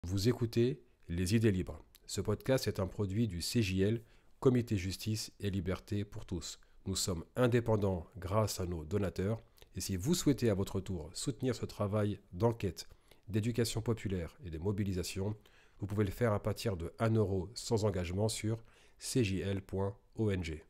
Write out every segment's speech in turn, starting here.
Vous écoutez Les Idées Libres. Ce podcast est un produit du CJL, Comité Justice et Liberté pour tous. Nous sommes indépendants grâce à nos donateurs. Et si vous souhaitez à votre tour soutenir ce travail d'enquête, d'éducation populaire et de mobilisation, vous pouvez le faire à partir de 1 euro sans engagement sur cjl.ong.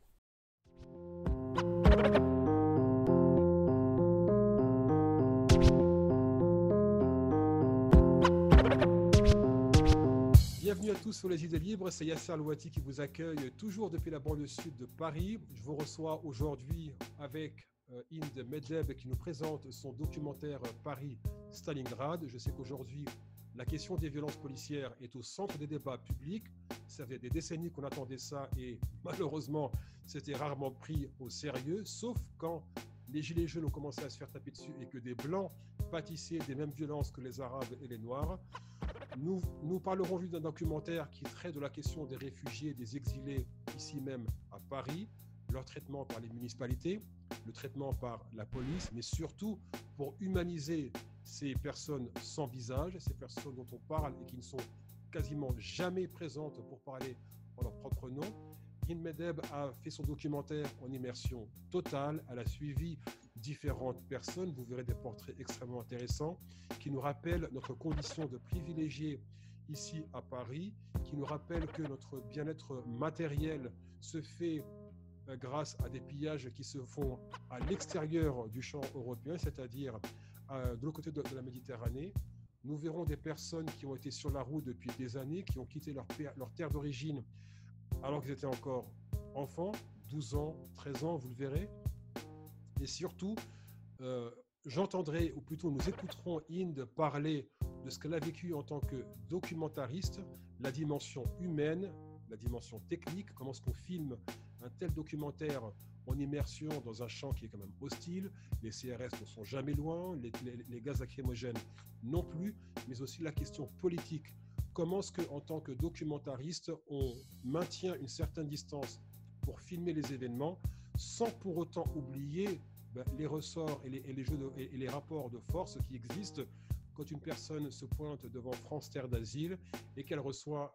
Bienvenue à tous sur Les Idées Libres, c'est Yasser Louati qui vous accueille toujours depuis la banlieue sud de Paris. Je vous reçois aujourd'hui avec Hind Medeb qui nous présente son documentaire Paris-Stalingrad. Je sais qu'aujourd'hui, la question des violences policières est au centre des débats publics. Ça fait des décennies qu'on attendait ça et malheureusement, c'était rarement pris au sérieux, sauf quand les gilets jaunes ont commencé à se faire taper dessus et que des blancs pâtissaient des mêmes violences que les arabes et les noirs. Nous parlerons aujourd'hui d'un documentaire qui traite de la question des réfugiés, des exilés, ici même à Paris, leur traitement par les municipalités, le traitement par la police, mais surtout pour humaniser ces personnes sans visage, ces personnes dont on parle et qui ne sont quasiment jamais présentes pour parler en leur propre nom. Hind Medeb a fait son documentaire en immersion totale. Elle a suivi différentes personnes. Vous verrez des portraits extrêmement intéressants qui nous rappellent notre condition de privilégiés ici à Paris, qui nous rappellent que notre bien-être matériel se fait grâce à des pillages qui se font à l'extérieur du champ européen, c'est-à-dire de l'autre côté de la Méditerranée. Nous verrons des personnes qui ont été sur la route depuis des années, qui ont quitté leur terre d'origine alors qu'ils étaient encore enfants, 12 ans, 13 ans, vous le verrez. Et surtout, j'entendrai, ou plutôt nous écouterons Hind parler de ce qu'elle a vécu en tant que documentariste, la dimension humaine, la dimension technique, comment est-ce qu'on filme un tel documentaire en immersion dans un champ qui est quand même hostile, les CRS ne sont jamais loin, les gaz lacrymogènes non plus, mais aussi la question politique. Comment est-ce qu'en tant que documentariste, on maintient une certaine distance pour filmer les événements sans pour autant oublier les ressorts et les rapports de force qui existent quand une personne se pointe devant France Terre d'Asile et qu'elle reçoit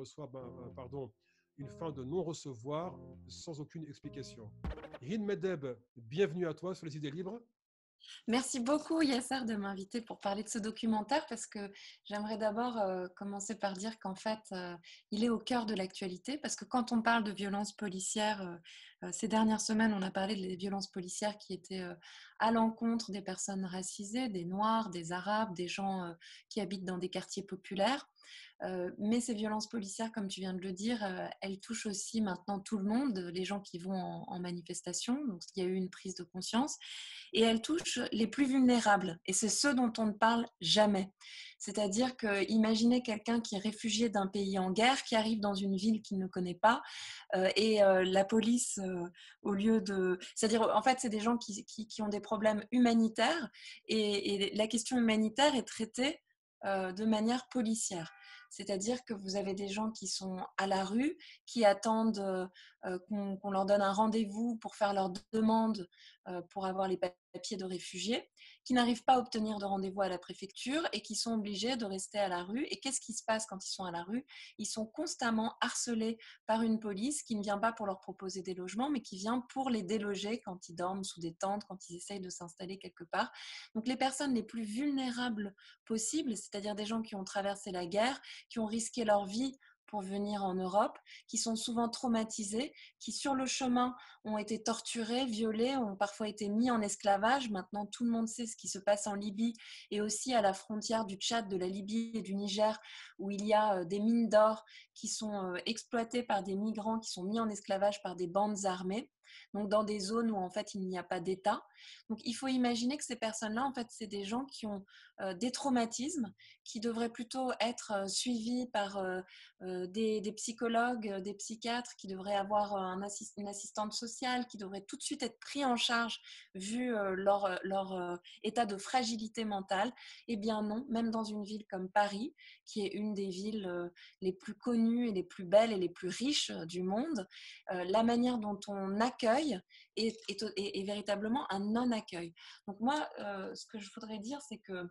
une fin de non-recevoir sans aucune explication. Hind Medeb, bienvenue à toi sur Les Idées Libres. Merci beaucoup Yasser de m'inviter pour parler de ce documentaire parce que j'aimerais d'abord commencer par dire qu'en fait il est au cœur de l'actualité parce que quand on parle de violences policières, ces dernières semaines on a parlé des violences policières qui étaient à l'encontre des personnes racisées, des Noirs, des Arabes, des gens qui habitent dans des quartiers populaires. Mais ces violences policières, comme tu viens de le dire, elles touchent aussi maintenant tout le monde, les gens qui vont en manifestation. Donc, il y a eu une prise de conscience. Et elles touchent les plus vulnérables. Et c'est ceux dont on ne parle jamais. C'est-à-dire que, imaginez quelqu'un qui est réfugié d'un pays en guerre, qui arrive dans une ville qu'il ne connaît pas, et la police, au lieu de... C'est-à-dire, en fait, c'est des gens qui ont des problèmes humanitaires, et la question humanitaire est traitée de manière policière. C'est-à-dire que vous avez des gens qui sont à la rue, qui attendent qu'on leur donne un rendez-vous pour faire leur demande pour avoir les papiers de réfugiés, qui n'arrivent pas à obtenir de rendez-vous à la préfecture et qui sont obligés de rester à la rue. Et qu'est-ce qui se passe quand ils sont à la rue? Ils sont constamment harcelés par une police qui ne vient pas pour leur proposer des logements, mais qui vient pour les déloger quand ils dorment sous des tentes, quand ils essayent de s'installer quelque part. Donc les personnes les plus vulnérables possibles, c'est-à-dire des gens qui ont traversé la guerre, qui ont risqué leur vie pour venir en Europe, qui sont souvent traumatisés, qui sur le chemin ont été torturés, violés, ont parfois été mis en esclavage. Maintenant, tout le monde sait ce qui se passe en Libye et aussi à la frontière du Tchad, de la Libye et du Niger, où il y a des mines d'or qui sont exploitées par des migrants qui sont mis en esclavage par des bandes armées. Donc dans des zones où en fait il n'y a pas d'État. Donc il faut imaginer que ces personnes-là, en fait, c'est des gens qui ont des traumatismes, qui devraient plutôt être suivis par des psychologues, des psychiatres, qui devraient avoir une assistante sociale, qui devraient tout de suite être pris en charge vu leur état de fragilité mentale. Eh bien non, même dans une ville comme Paris, qui est une des villes les plus connues et les plus belles et les plus riches du monde, la manière dont on accueille est véritablement un non-accueil. Donc moi, ce que je voudrais dire, c'est que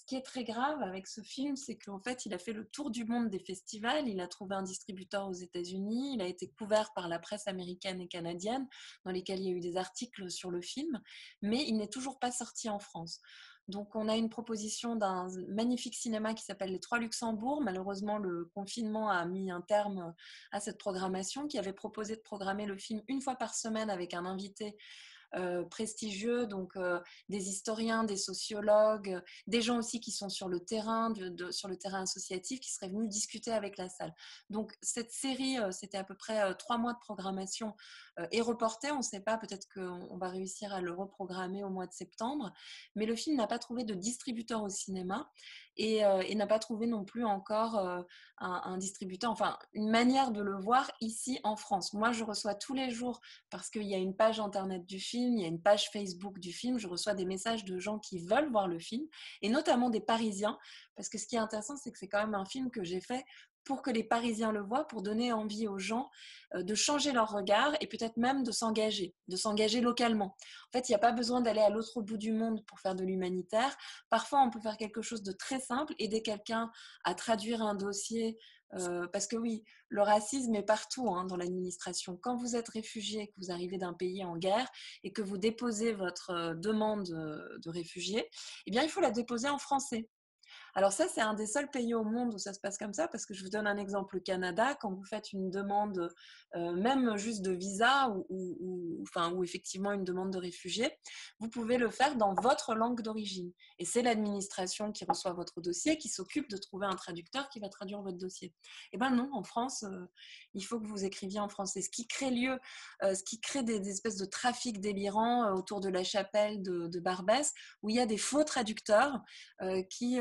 Ce qui est très grave avec ce film, c'est qu'en fait, il a fait le tour du monde des festivals, il a trouvé un distributeur aux États-Unis, il a été couvert par la presse américaine et canadienne, dans lesquels il y a eu des articles sur le film, mais il n'est toujours pas sorti en France. Donc, on a une proposition d'un magnifique cinéma qui s'appelle Les Trois Luxembourg. Malheureusement, le confinement a mis un terme à cette programmation, qui avait proposé de programmer le film une fois par semaine avec un invité prestigieux, donc des historiens, des sociologues, des gens aussi qui sont sur le terrain, sur le terrain associatif, qui seraient venus discuter avec la salle. Donc cette série, c'était à peu près 3 mois de programmation, est reportée. On ne sait pas, peut-être qu'on va réussir à le reprogrammer au mois de septembre, mais le film n'a pas trouvé de distributeur au cinéma et n'a pas trouvé non plus encore un distributeur, enfin une manière de le voir ici en France. Moi, je reçois tous les jours, parce qu'il y a une page internet du film, il y a une page Facebook du film, je reçois des messages de gens qui veulent voir le film, et notamment des Parisiens, parce que ce qui est intéressant, c'est que c'est quand même un film que j'ai fait pour que les Parisiens le voient, pour donner envie aux gens de changer leur regard et peut-être même de s'engager localement. En fait, il n'y a pas besoin d'aller à l'autre bout du monde pour faire de l'humanitaire. Parfois, on peut faire quelque chose de très simple, aider quelqu'un à traduire un dossier, parce que oui, le racisme est partout dans l'administration. Quand vous êtes réfugié, que vous arrivez d'un pays en guerre et que vous déposez votre demande de réfugié, eh bien, il faut la déposer en français. Alors ça, c'est un des seuls pays au monde où ça se passe comme ça, parce que je vous donne un exemple, le Canada, quand vous faites une demande, même juste de visa ou effectivement une demande de réfugié, vous pouvez le faire dans votre langue d'origine. Et c'est l'administration qui reçoit votre dossier, qui s'occupe de trouver un traducteur qui va traduire votre dossier. Eh bien non, en France, il faut que vous écriviez en français. Ce qui crée des espèces de trafics délirants autour de la chapelle de Barbès, où il y a des faux traducteurs qui,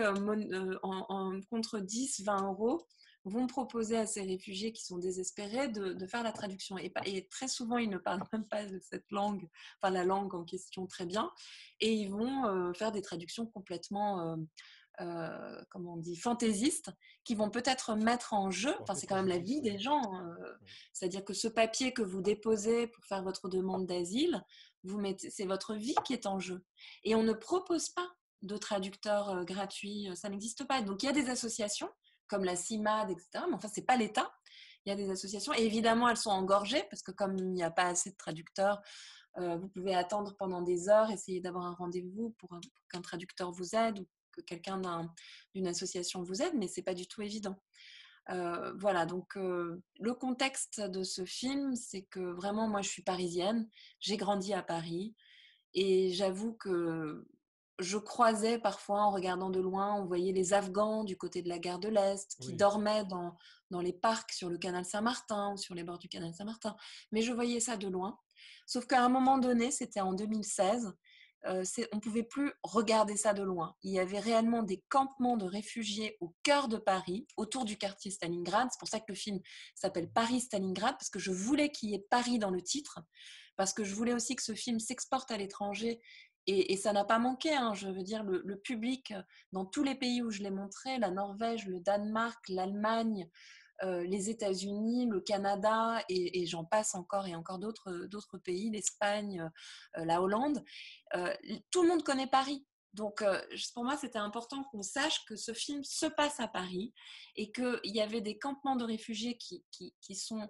contre 10, 20 euros, vont proposer à ces réfugiés qui sont désespérés de faire la traduction. Et très souvent, ils ne parlent même pas de cette langue, enfin la langue en question très bien, et ils vont faire des traductions complètement, comment on dit, fantaisistes, qui vont peut-être mettre en jeu, enfin c'est quand même la vie des gens, c'est-à-dire que ce papier que vous déposez pour faire votre demande d'asile, c'est votre vie qui est en jeu. Et on ne propose pas de traducteurs gratuits, ça n'existe pas. Donc il y a des associations comme la CIMAD, etc. Mais enfin, ce n'est pas l'État. Il y a des associations et évidemment, elles sont engorgées parce que comme il n'y a pas assez de traducteurs, vous pouvez attendre pendant des heures, essayer d'avoir un rendez-vous pour qu'un traducteur vous aide ou que quelqu'un d'une association vous aide, mais ce n'est pas du tout évident. Voilà, donc le contexte de ce film, c'est que vraiment, moi, je suis parisienne, j'ai grandi à Paris et j'avoue que je croisais parfois, en regardant de loin, on voyait les Afghans du côté de la gare de l'Est qui dormaient dans les parcs sur le canal Saint-Martin ou sur les bords du canal Saint-Martin. Mais je voyais ça de loin. Sauf qu'à un moment donné, c'était en 2016, on ne pouvait plus regarder ça de loin. Il y avait réellement des campements de réfugiés au cœur de Paris, autour du quartier Stalingrad. C'est pour ça que le film s'appelle Paris-Stalingrad, parce que je voulais qu'il y ait Paris dans le titre, parce que je voulais aussi que ce film s'exporte à l'étranger. Et ça n'a pas manqué, je veux dire, le public, dans tous les pays où je l'ai montré, la Norvège, le Danemark, l'Allemagne, les États-Unis, le Canada, et j'en passe encore et encore d'autres pays, l'Espagne, la Hollande, tout le monde connaît Paris. Donc, pour moi, c'était important qu'on sache que ce film se passe à Paris et qu'il y avait des campements de réfugiés qui sont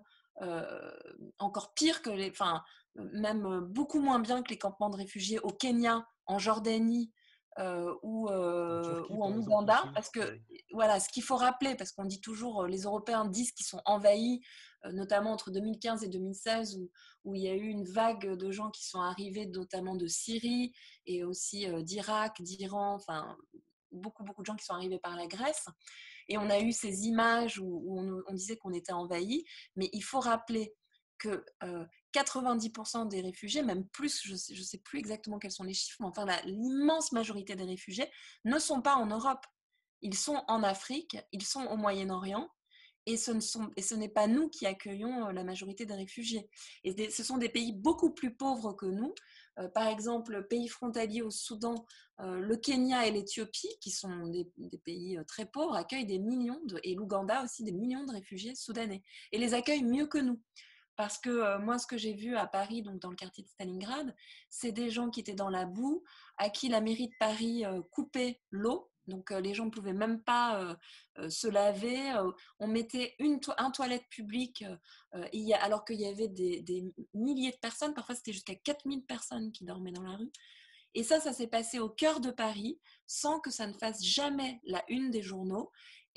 encore pires que même beaucoup moins bien que les campements de réfugiés au Kenya, en Jordanie ou en Ouganda, parce que voilà, ce qu'il faut rappeler, parce qu'on dit toujours, les Européens disent qu'ils sont envahis, notamment entre 2015 et 2016, où il y a eu une vague de gens qui sont arrivés, notamment de Syrie et aussi d'Irak, d'Iran, enfin beaucoup de gens qui sont arrivés par la Grèce. Et on a eu ces images où on disait qu'on était envahi, mais il faut rappeler que 90% des réfugiés, même plus, je ne sais plus exactement quels sont les chiffres, mais enfin l'immense majorité des réfugiés ne sont pas en Europe. Ils sont en Afrique, ils sont au Moyen-Orient, et ce n'est pas nous qui accueillons la majorité des réfugiés. Et ce sont des pays beaucoup plus pauvres que nous. Par exemple, pays frontaliers au Soudan, le Kenya et l'Éthiopie, qui sont des pays très pauvres, accueillent des millions, et l'Ouganda aussi, des millions de réfugiés soudanais, et les accueillent mieux que nous. Parce que moi, ce que j'ai vu à Paris, donc dans le quartier de Stalingrad, c'est des gens qui étaient dans la boue, à qui la mairie de Paris coupait l'eau, Donc, les gens ne pouvaient même pas se laver. On mettait un toilette publique, alors qu'il y avait des milliers de personnes. Parfois, c'était jusqu'à 4000 personnes qui dormaient dans la rue. Et ça s'est passé au cœur de Paris, sans que ça ne fasse jamais la une des journaux.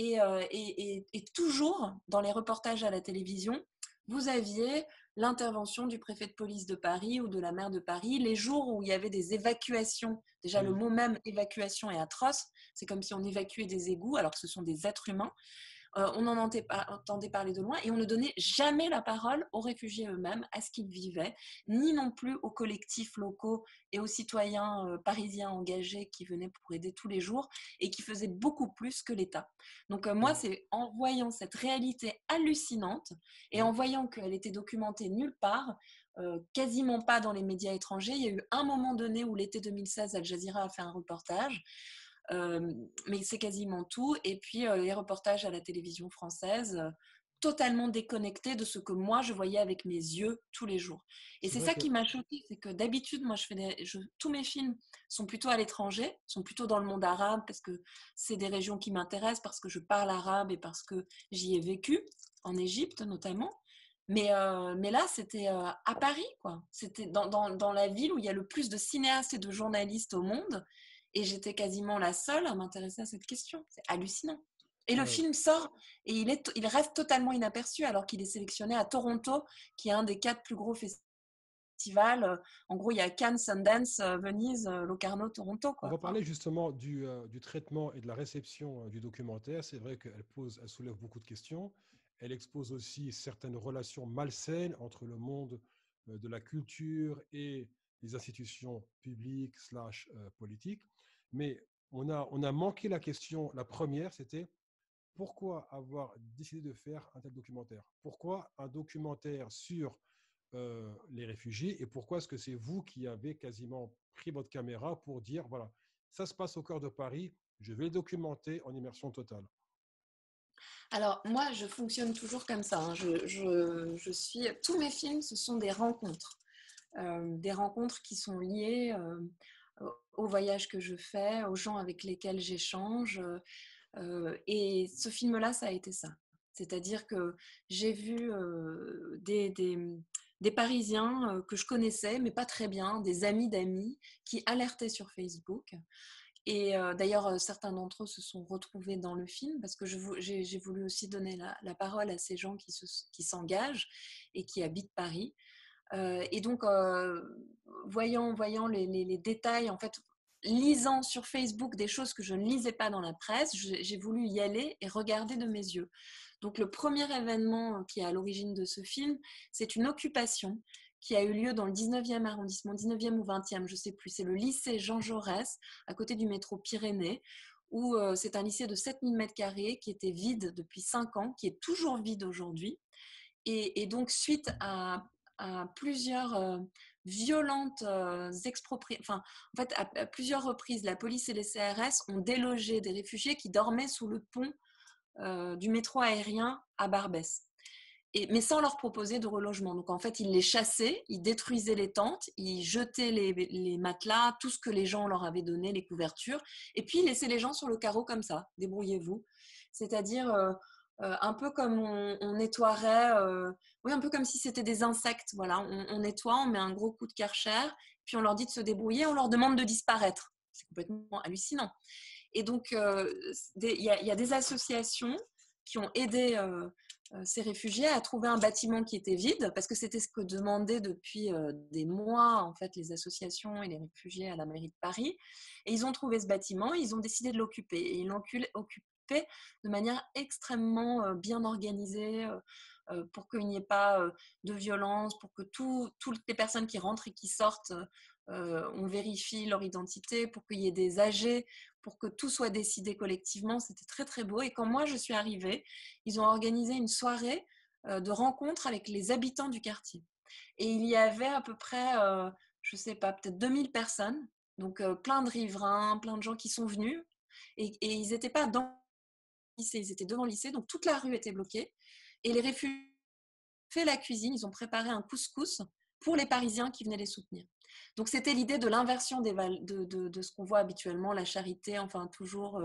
Et toujours, dans les reportages à la télévision, vous aviez l'intervention du préfet de police de Paris ou de la maire de Paris, les jours où il y avait des évacuations. Déjà, le mot même évacuation est atroce. C'est comme si on évacuait des égouts, alors que ce sont des êtres humains. On en entendait parler de loin et on ne donnait jamais la parole aux réfugiés eux-mêmes, à ce qu'ils vivaient, ni non plus aux collectifs locaux et aux citoyens parisiens engagés qui venaient pour aider tous les jours et qui faisaient beaucoup plus que l'État. Donc moi, c'est en voyant cette réalité hallucinante et en voyant qu'elle était documentée nulle part, quasiment pas dans les médias étrangers. Il y a eu un moment donné où l'été 2016, Al Jazeera a fait un reportage, mais c'est quasiment tout. Et puis les reportages à la télévision française, totalement déconnectés de ce que moi je voyais avec mes yeux tous les jours. Et c'est ça qui m'a choquée, c'est que d'habitude, moi tous mes films sont plutôt à l'étranger, sont plutôt dans le monde arabe, parce que c'est des régions qui m'intéressent, parce que je parle arabe et parce que j'y ai vécu, en Égypte notamment. Mais là, c'était à Paris, quoi. C'était dans la ville où il y a le plus de cinéastes et de journalistes au monde. Et j'étais quasiment la seule à m'intéresser à cette question. C'est hallucinant. Et le film sort et il reste totalement inaperçu alors qu'il est sélectionné à Toronto, qui est un des 4 plus gros festivals. En gros, il y a Cannes, Sundance, Venise, Locarno, Toronto, On quoi. va parler justement du traitement et de la réception du documentaire. C'est vrai qu'elle soulève beaucoup de questions. Elle expose aussi certaines relations malsaines entre le monde de la culture et les institutions publiques slash politiques. Mais on a manqué la question. La première, c'était pourquoi avoir décidé de faire un tel documentaire? Pourquoi un documentaire sur les réfugiés et pourquoi est-ce que c'est vous qui avez quasiment pris votre caméra pour dire, voilà, ça se passe au cœur de Paris, je vais le documenter en immersion totale? Alors, moi, je fonctionne toujours comme ça, hein. Tous mes films, ce sont des rencontres qui sont liées au voyage que je fais, aux gens avec lesquels j'échange. Et ce film-là, ça a été ça. C'est-à-dire que j'ai vu des Parisiens que je connaissais, mais pas très bien, des amis d'amis qui alertaient sur Facebook. Et d'ailleurs, certains d'entre eux se sont retrouvés dans le film parce que j'ai voulu aussi donner la parole à ces gens qui s'engagent et qui habitent Paris. Et donc, voyant les détails, en fait, lisant sur Facebook des choses que je ne lisais pas dans la presse, j'ai voulu y aller et regarder de mes yeux. Donc, le premier événement qui est à l'origine de ce film, c'est une occupation qui a eu lieu dans le 19e arrondissement, 19e ou 20e, je ne sais plus. C'est le lycée Jean Jaurès, à côté du métro Pyrénées, où c'est un lycée de 7000 m² qui était vide depuis 5 ans, qui est toujours vide aujourd'hui. Et donc, suite à plusieurs violentes expropriations, enfin, en fait, à plusieurs reprises, la police et les CRS ont délogé des réfugiés qui dormaient sous le pont du métro aérien à Barbès. Mais sans leur proposer de relogement. Donc en fait, ils les chassaient, ils détruisaient les tentes, ils jetaient les matelas, tout ce que les gens leur avaient donné, les couvertures, et puis ils laissaient les gens sur le carreau comme ça, débrouillez-vous. C'est-à-dire un peu comme on nettoierait, oui, un peu comme si c'était des insectes. Voilà, on nettoie, on met un gros coup de Karcher, puis on leur dit de se débrouiller, on leur demande de disparaître. C'est complètement hallucinant. Et donc, il y a des associations qui ont aidé ces réfugiés à trouver un bâtiment qui était vide, parce que c'était ce que demandaient depuis des mois en fait les associations et les réfugiés à la mairie de Paris. Et ils ont trouvé ce bâtiment, ils ont décidé de l'occuper. Et ils l'ont occupé de manière extrêmement bien organisée, pour qu'il n'y ait pas de violence, pour que toutes les personnes qui rentrent et qui sortent, on vérifie leur identité, pour qu'il y ait des AG, pour que tout soit décidé collectivement. C'était très très beau. Et quand moi je suis arrivée, ils ont organisé une soirée de rencontre avec les habitants du quartier. Et il y avait à peu près, je ne sais pas, peut-être 2000 personnes, donc plein de riverains, plein de gens qui sont venus. Et ils n'étaient pas dans le lycée, ils étaient devant le lycée, donc toute la rue était bloquée. Et les réfugiés ont fait la cuisine, ils ont préparé un couscous pour les Parisiens qui venaient les soutenir. Donc, c'était l'idée de l'inversion de ce qu'on voit habituellement, la charité, enfin, toujours,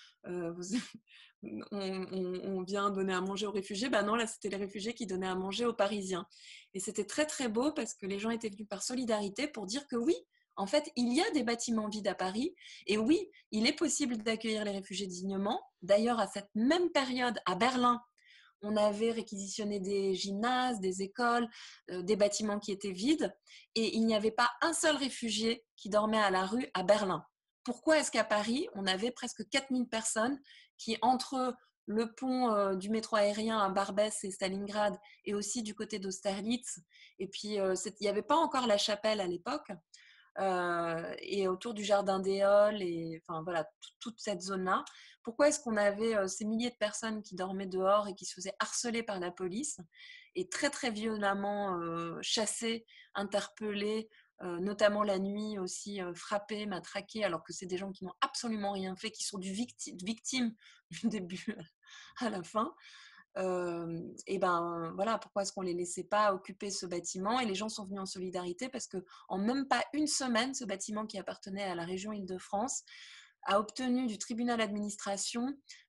on vient donner à manger aux réfugiés. Ben non, là, c'était les réfugiés qui donnaient à manger aux Parisiens. Et c'était très, très beau parce que les gens étaient venus par solidarité pour dire que oui, en fait, il y a des bâtiments vides à Paris. Et oui, il est possible d'accueillir les réfugiés dignement. D'ailleurs, à cette même période, à Berlin, on avait réquisitionné des gymnases, des écoles, des bâtiments qui étaient vides. Et il n'y avait pas un seul réfugié qui dormait à la rue à Berlin. Pourquoi est-ce qu'à Paris, on avait presque 4000 personnes qui, entre le pont du métro aérien à Barbès et Stalingrad, et aussi du côté d'Austerlitz, et puis il n'y avait pas encore la Chapelle à l'époque, et autour du jardin d'Éole, et enfin voilà, toute cette zone-là. Pourquoi est-ce qu'on avait ces milliers de personnes qui dormaient dehors et qui se faisaient harceler par la police et très très violemment chassées, interpellées, notamment la nuit aussi, frappées, matraquées, alors que c'est des gens qui n'ont absolument rien fait, qui sont victimes du début à la fin. Et ben voilà, pourquoi est-ce qu'on les laissait pas occuper ce bâtiment? Et les gens sont venus en solidarité parce que en même pas une semaine, ce bâtiment qui appartenait à la région Île-de-France a obtenu du tribunal administratif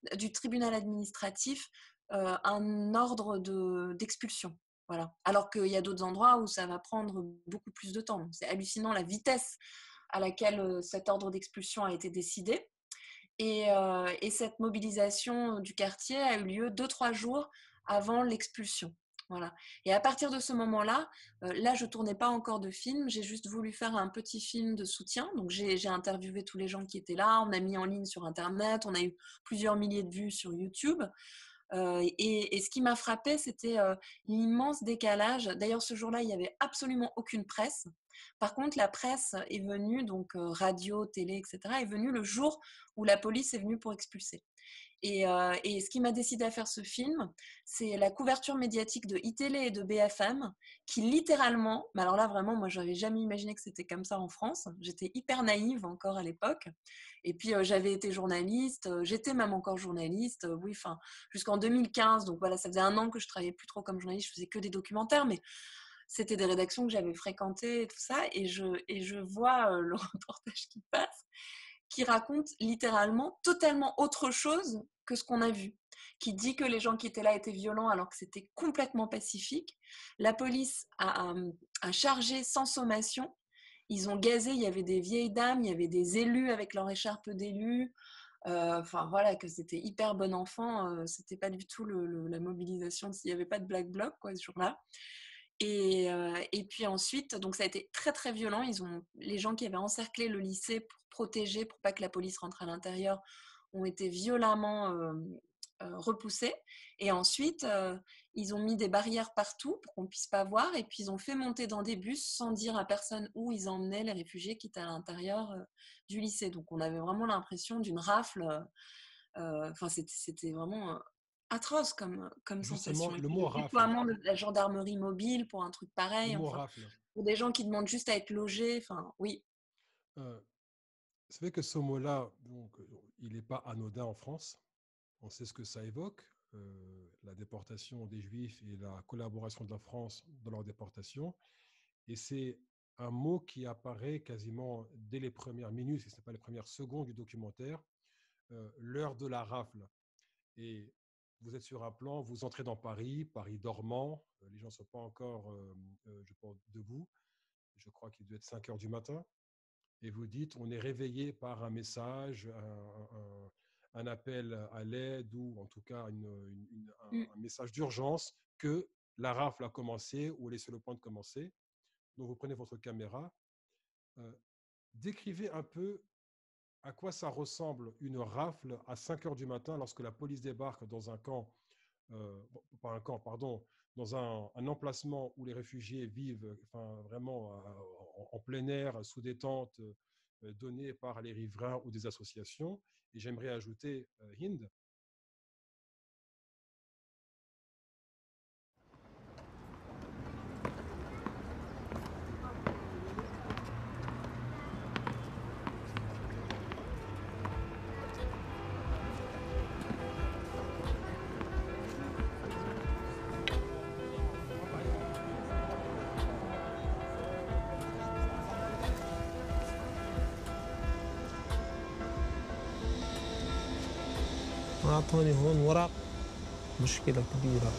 un ordre d'expulsion. Voilà. Alors qu'il y a d'autres endroits où ça va prendre beaucoup plus de temps. C'est hallucinant la vitesse à laquelle cet ordre d'expulsion a été décidé. Et cette mobilisation du quartier a eu lieu 2-3 jours avant l'expulsion. Voilà. Et à partir de ce moment-là, là, je ne tournais pas encore de film, j'ai juste voulu faire un petit film de soutien. Donc, j'ai interviewé tous les gens qui étaient là, on a mis en ligne sur Internet, on a eu plusieurs milliers de vues sur YouTube. Et ce qui m'a frappé, c'était l'immense décalage. D'ailleurs, ce jour-là, il n'y avait absolument aucune presse. Par contre, la presse est venue, donc radio, télé, etc., est venue le jour où la police est venue pour expulser. Et ce qui m'a décidé à faire ce film, c'est la couverture médiatique de iTélé et de BFM, qui littéralement, mais alors là vraiment, moi je n'avais jamais imaginé que c'était comme ça en France. J'étais hyper naïve encore à l'époque. Et puis j'avais été journaliste, j'étais même encore journaliste, oui, enfin jusqu'en 2015. Donc voilà, ça faisait 1 an que je travaillais plus trop comme journaliste, je faisais que des documentaires, mais c'était des rédactions que j'avais fréquentées et tout ça. Et je vois le reportage qui passe, qui raconte littéralement totalement autre chose que ce qu'on a vu, qui dit que les gens qui étaient là étaient violents alors que c'était complètement pacifique. La police a chargé sans sommation, ils ont gazé, il y avait des vieilles dames, il y avait des élus avec leur écharpe d'élus, enfin voilà, que c'était hyper bon enfant, c'était pas du tout la mobilisation, il n'y avait pas de black bloc quoi, ce jour-là. Et puis ensuite, donc ça a été très très violent. Les gens qui avaient encerclé le lycée pour protéger, pour pas que la police rentre à l'intérieur, ont été violemment repoussés. Et ensuite, ils ont mis des barrières partout pour qu'on ne puisse pas voir. Et puis ils ont fait monter dans des bus sans dire à personne où ils emmenaient les réfugiés qui étaient à l'intérieur du lycée. Donc on avait vraiment l'impression d'une rafle. Enfin, c'était vraiment atroce comme Justement, sensation. Et le puis mot le rafle. déploiement de la gendarmerie mobile pour un truc Le pareil, mot enfin, rafle. pour des gens qui demandent juste à être logés, enfin, oui. Euh, c'est vrai que ce mot-là, donc, il n'est pas anodin en France. On sait ce que ça évoque, la déportation des Juifs et la collaboration de la France dans leur déportation. Et c'est un mot qui apparaît quasiment dès les premières minutes, si ce n'est pas les premières secondes du documentaire, l'heure de la rafle. Et vous êtes sur un plan, vous entrez dans Paris, Paris dormant, les gens ne sont pas encore, je pense, debout. Je crois qu'il doit être 5 heures du matin. Et vous dites, on est réveillé par un message, un appel à l'aide ou en tout cas un message d'urgence que la rafle a commencé ou elle est sur le point de commencer. Donc vous prenez votre caméra. Décrivez un peu à quoi ça ressemble une rafle à 5 heures du matin lorsque la police débarque dans un camp, pas un camp, pardon, dans un emplacement où les réfugiés vivent enfin, vraiment en plein air, sous des tentes données par les riverains ou des associations. Et j'aimerais ajouter, Hind, أعطوني هون ورق مشكلة كبيرة.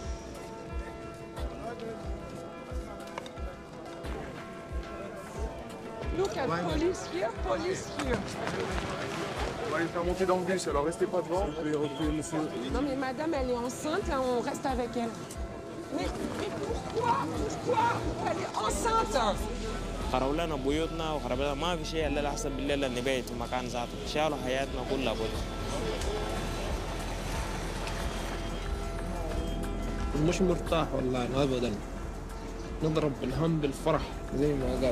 Look at police here, police here. On va les faire monter dans le bus, alors restez pas devant. Non mais madame, elle est enceinte, hein, on reste avec elle. Mais pourquoi elle est enceinte? خربوا لنا بيوتنا وخربوا لنا ما في شيء الا احسن بالليل نبيت في مكان ذاته شالوا حياتنا كلها كلها. مش مرتاح والله أبدا، نضرب بالهم بالفرح زي ما قال.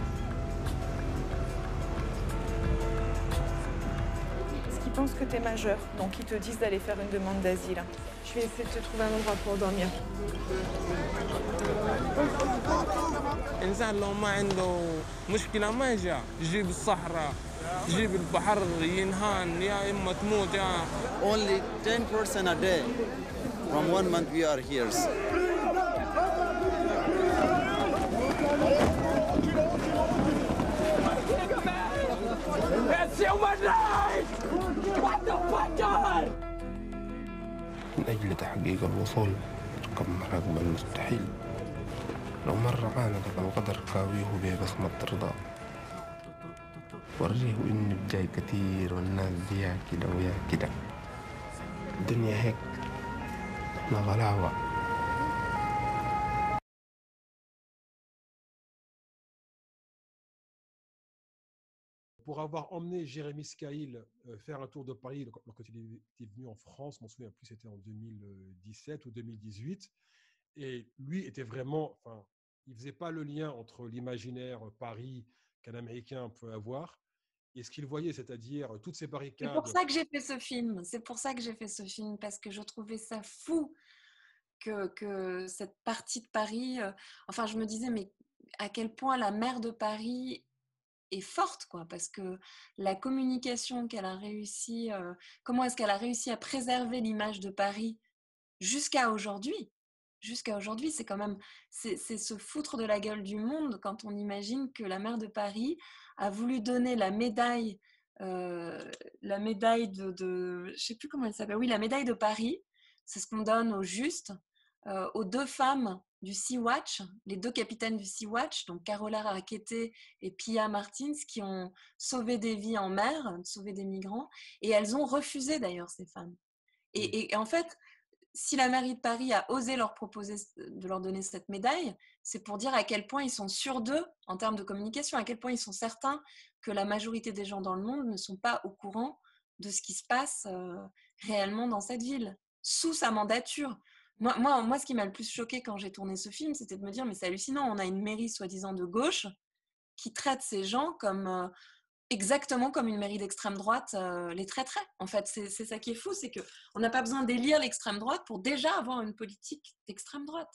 Ils pensent que tu es majeur, donc ils te disent d'aller faire une demande d'asile. Je vais essayer de te trouver un endroit pour dormir. الانسان لو ما عنده مشكله ما يجي يجيب الصحراء يجيب البحر ينهان يا اما تموت يا. Only 10% a day. From 1 month we are here. من أجل تحقيق الوصول رقم مراقبة المستحيل، لو مر عانق القدر كاويه ببصمة رضا، وريه إني بجاي كتير والناس دي كده ويا كده، الدنيا هيك غلاوة. Pour avoir emmené Jérémy Scahill faire un tour de Paris quand il était venu en France, je ne me souviens plus, c'était en 2017 ou 2018, et lui était vraiment, enfin, il ne faisait pas le lien entre l'imaginaire Paris qu'un Américain peut avoir et ce qu'il voyait, c'est-à-dire toutes ces barricades. C'est pour ça que j'ai fait ce film. C'est pour ça que j'ai fait ce film, parce que je trouvais ça fou que cette partie de Paris... enfin, je me disais, mais à quel point la maire de Paris est forte, quoi, parce que la communication qu'elle a réussi... comment est-ce qu'elle a réussi à préserver l'image de Paris jusqu'à aujourd'hui? Jusqu'à aujourd'hui, c'est quand même... C'est se foutre de la gueule du monde quand on imagine que la maire de Paris a voulu donner la médaille de... Je sais plus comment elle s'appelle. Oui, la médaille de Paris. C'est ce qu'on donne au juste aux deux femmes du Sea-Watch, les deux capitaines du Sea-Watch, donc Carola Rackete et Pia Martins, qui ont sauvé des vies en mer, sauvé des migrants, et elles ont refusé d'ailleurs, ces femmes. Et en fait, si la mairie de Paris a osé leur proposer de leur donner cette médaille, c'est pour dire à quel point ils sont sûrs d'eux en termes de communication, à quel point ils sont certains que la majorité des gens dans le monde ne sont pas au courant de ce qui se passe réellement dans cette ville, sous sa mandature. Moi, ce qui m'a le plus choqué quand j'ai tourné ce film, c'était de me dire, mais c'est hallucinant, on a une mairie soi-disant de gauche qui traite ces gens comme... exactement comme une mairie d'extrême droite les traiterait. En fait, c'est ça qui est fou, c'est qu'on n'a pas besoin d'élire l'extrême droite pour déjà avoir une politique d'extrême droite.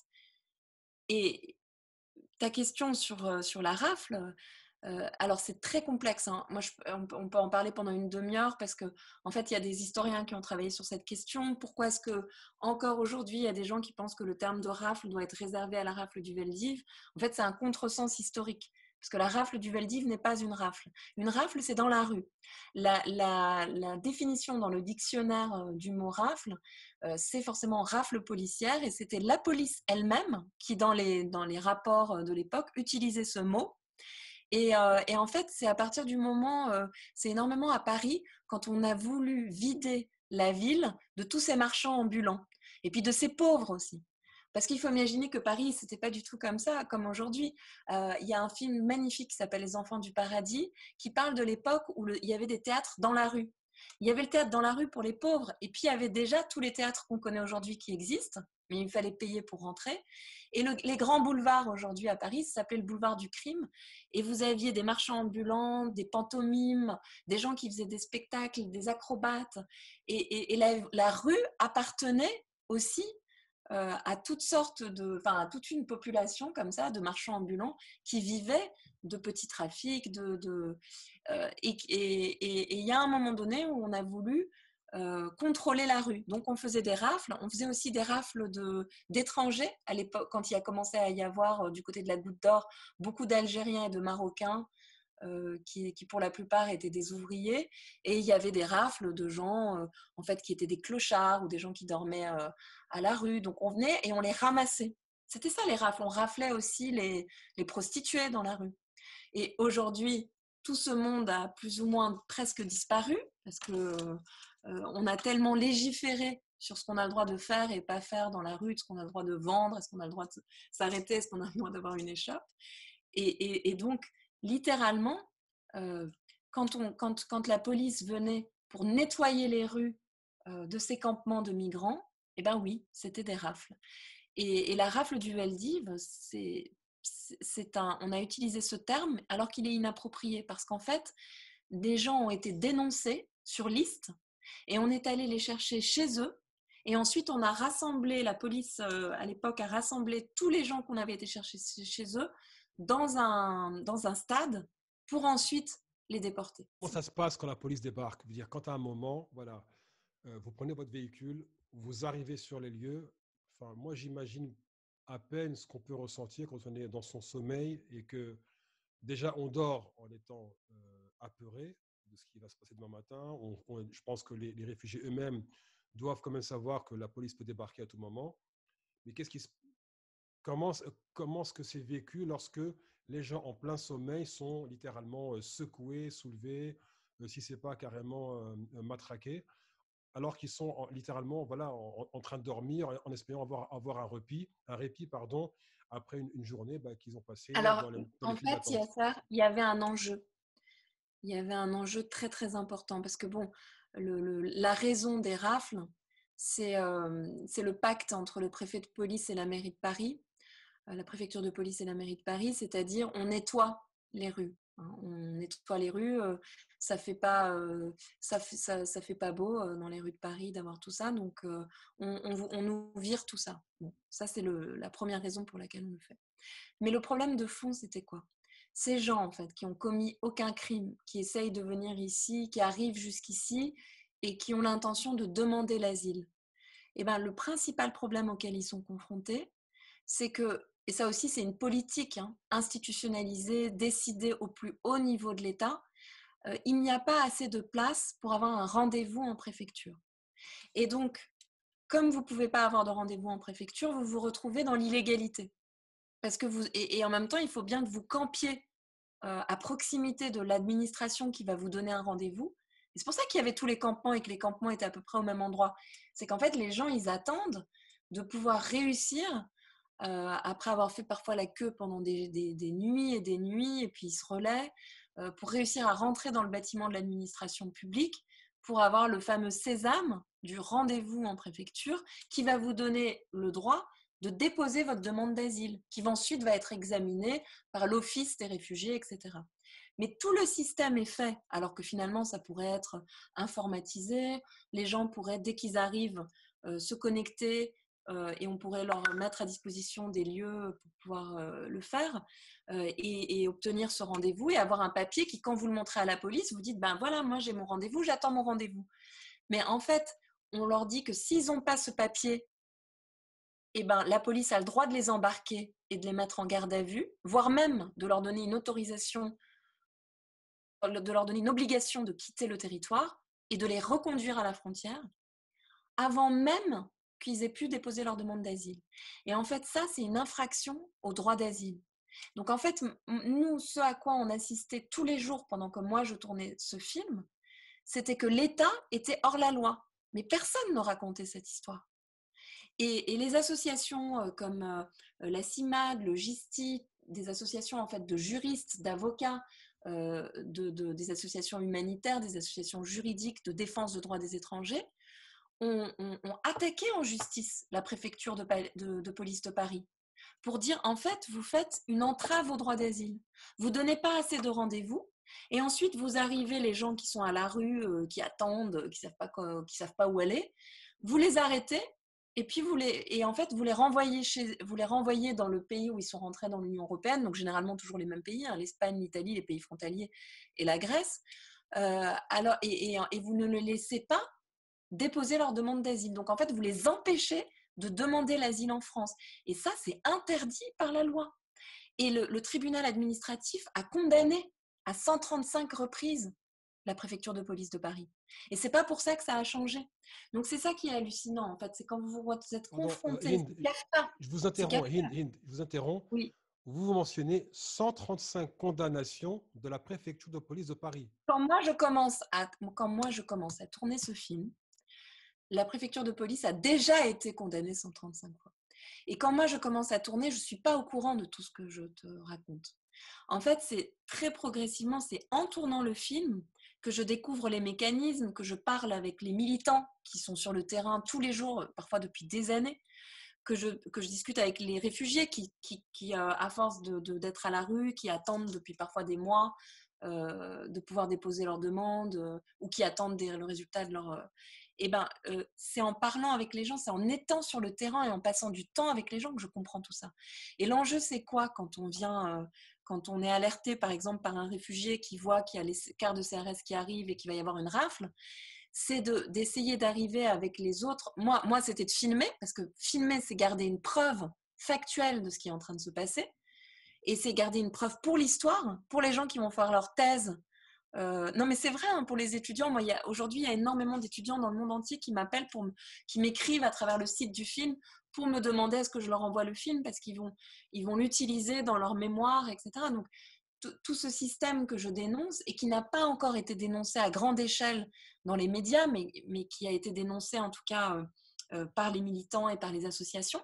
Et ta question sur la rafle, alors c'est très complexe, hein. Moi, on peut en parler pendant une demi-heure parce que, en fait, il y a des historiens qui ont travaillé sur cette question. Pourquoi est-ce que encore aujourd'hui, il y a des gens qui pensent que le terme de rafle doit être réservé à la rafle du Veldiv? En fait, c'est un contresens historique. Parce que la rafle du Veldiv n'est pas une rafle. Une rafle, c'est dans la rue. La définition dans le dictionnaire du mot rafle, c'est forcément rafle policière, et c'était la police elle-même qui, dans les rapports de l'époque, utilisait ce mot. Et en fait, c'est à partir du moment, c'est énormément à Paris, quand on a voulu vider la ville de tous ces marchands ambulants, et puis de ces pauvres aussi. Parce qu'il faut imaginer que Paris, c'était pas du tout comme ça, comme aujourd'hui. Il y a un film magnifique qui s'appelle Les Enfants du Paradis, qui parle de l'époque où il y avait des théâtres dans la rue. Il y avait le théâtre dans la rue pour les pauvres, et puis il y avait déjà tous les théâtres qu'on connaît aujourd'hui qui existent, mais il fallait payer pour rentrer. Et les grands boulevards aujourd'hui à Paris, ça s'appelait le boulevard du crime, et vous aviez des marchands ambulants, des pantomimes, des gens qui faisaient des spectacles, des acrobates, et la rue appartenait aussi à toutes sortes à toute une population comme ça, de marchands ambulants qui vivaient de petits trafics, et il y a un moment donné où on a voulu contrôler la rue. Donc on faisait des rafles, on faisait aussi des rafles d'étrangers à l'époque, quand il a commencé à y avoir du côté de la Goutte d'Or beaucoup d'Algériens et de Marocains qui pour la plupart étaient des ouvriers, et il y avait des rafles de gens en fait, qui étaient des clochards ou des gens qui dormaient à la rue. Donc on venait et on les ramassait. C'était ça les rafles. On raflait aussi les prostituées dans la rue. Et aujourd'hui, tout ce monde a plus ou moins presque disparu parce que on a tellement légiféré sur ce qu'on a le droit de faire et pas faire dans la rue, de ce qu'on a le droit de vendre, est-ce qu'on a le droit de s'arrêter, est-ce qu'on a le droit d'avoir une échoppe. Et donc, littéralement, quand la police venait pour nettoyer les rues de ces campements de migrants, eh ben oui, c'était des rafles. Et la rafle du Veldiv, on a utilisé ce terme alors qu'il est inapproprié parce qu'en fait, des gens ont été dénoncés sur liste et on est allé les chercher chez eux. Et ensuite, on a rassemblé, la police à l'époque a rassemblé tous les gens qu'on avait été chercher chez eux dans un stade pour ensuite les déporter. Comment ça se passe quand la police débarque? Je veux dire, quand à un moment, voilà, vous prenez votre véhicule, vous arrivez sur les lieux. Enfin, moi, j'imagine à peine ce qu'on peut ressentir quand on est dans son sommeil et que déjà on dort en étant apeuré de ce qui va se passer demain matin. Je pense que les réfugiés eux-mêmes doivent quand même savoir que la police peut débarquer à tout moment. Mais comment est-ce que c'est vécu lorsque les gens en plein sommeil sont littéralement secoués, soulevés, si ce n'est pas carrément matraqués, alors qu'ils sont littéralement en train de dormir en espérant avoir un répit après une journée qu'ils ont passée Alors, dans les en files fait, d'attente. il y avait un enjeu. Il y avait un enjeu très, très important parce que, bon, la raison des rafles, c'est le pacte entre le préfet de police et la mairie de Paris, la préfecture de police et la mairie de Paris, c'est-à-dire on nettoie les rues. On nettoie les rues, ça fait pas beau dans les rues de Paris d'avoir tout ça, donc on nous vire tout ça. Bon, ça, c'est la première raison pour laquelle on le fait. Mais le problème de fond, c'était quoi? Ces gens, en fait, qui ont commis aucun crime, qui essayent de venir ici, qui arrivent jusqu'ici et qui ont l'intention de demander l'asile. Eh ben, le principal problème auquel ils sont confrontés, c'est que, et ça aussi c'est une politique institutionnalisée, décidée au plus haut niveau de l'État, il n'y a pas assez de place pour avoir un rendez-vous en préfecture. Et donc, comme vous ne pouvez pas avoir de rendez-vous en préfecture, vous vous retrouvez dans l'illégalité. Parce que et en même temps, il faut bien que vous campiez à proximité de l'administration qui va vous donner un rendez-vous. Et c'est pour ça qu'il y avait tous les campements et que les campements étaient à peu près au même endroit. C'est qu'en fait, les gens, ils attendent de pouvoir réussir, après avoir fait parfois la queue pendant des nuits et des nuits, et puis ils se relaient, pour réussir à rentrer dans le bâtiment de l'administration publique, pour avoir le fameux sésame du rendez-vous en préfecture qui va vous donner le droit de déposer votre demande d'asile, qui ensuite va être examinée par l'Office des réfugiés, etc. Mais tout le système est fait, alors que finalement, ça pourrait être informatisé. Les gens pourraient, dès qu'ils arrivent, se connecter et on pourrait leur mettre à disposition des lieux pour pouvoir le faire et obtenir ce rendez-vous et avoir un papier qui, quand vous le montrez à la police, vous dites, ben voilà, moi j'ai mon rendez-vous, j'attends mon rendez-vous. Mais en fait, on leur dit que s'ils n'ont pas ce papier, eh ben, la police a le droit de les embarquer et de les mettre en garde à vue, voire même de leur donner une autorisation, de leur donner une obligation de quitter le territoire et de les reconduire à la frontière avant même qu'ils aient pu déposer leur demande d'asile. Et en fait, ça, c'est une infraction au droit d'asile. Donc en fait, nous, ce à quoi on assistait tous les jours pendant que moi je tournais ce film, c'était que l'État était hors la loi. Mais personne ne racontait cette histoire. Et les associations comme la CIMAD, le GISTI, des associations en fait de juristes, d'avocats, des associations humanitaires, des associations juridiques de défense de droits des étrangers, ont attaqué en justice la préfecture de police de Paris pour dire en fait vous faites une entrave au droit d'asile, vous ne donnez pas assez de rendez-vous et ensuite vous arrivez les gens qui sont à la rue, qui attendent, qui savent pas où aller, vous les arrêtez. Et puis vous les renvoyez dans le pays où ils sont rentrés dans l'Union européenne, donc généralement toujours les mêmes pays, l'Espagne, l'Italie, les pays frontaliers et la Grèce. Et vous ne les laissez pas déposer leur demande d'asile. Donc en fait, vous les empêchez de demander l'asile en France. Et ça, c'est interdit par la loi. Et le tribunal administratif a condamné à 135 reprises la préfecture de police de Paris. Et c'est pas pour ça que ça a changé. Donc c'est ça qui est hallucinant en fait, c'est quand vous êtes confrontés. Hind, je vous interromps, Hind, je vous interromps. Oui. Vous mentionnez 135 condamnations de la préfecture de police de Paris. Quand moi je commence à tourner ce film, la préfecture de police a déjà été condamnée 135 fois. Et quand moi je commence à tourner, je ne suis pas au courant de tout ce que je te raconte. En fait, c'est très progressivement, c'est en tournant le film que je découvre les mécanismes, que je parle avec les militants qui sont sur le terrain tous les jours, parfois depuis des années, que je discute avec les réfugiés qui à force d'être à la rue, qui attendent depuis parfois des mois de pouvoir déposer leurs demandes ou qui attendent le résultat de leur... c'est en parlant avec les gens, c'est en étant sur le terrain et en passant du temps avec les gens que je comprends tout ça. Et l'enjeu, c'est quoi quand on vient... quand on est alerté, par exemple, par un réfugié qui voit qu'il y a les cars de CRS qui arrivent et qu'il va y avoir une rafle, c'est d'essayer d'arriver avec les autres. Moi, c'était de filmer, parce que filmer, c'est garder une preuve factuelle de ce qui est en train de se passer. Et c'est garder une preuve pour l'histoire, pour les gens qui vont faire leur thèse. Non, mais c'est vrai, hein, pour les étudiants. Moi, aujourd'hui, il y a énormément d'étudiants dans le monde entier qui m'appellent, qui m'écrivent à travers le site du film pour me demander est-ce que je leur envoie le film parce qu'ils vont l'utiliser dans leur mémoire, etc. Donc, tout ce système que je dénonce et qui n'a pas encore été dénoncé à grande échelle dans les médias, mais qui a été dénoncé en tout cas par les militants et par les associations,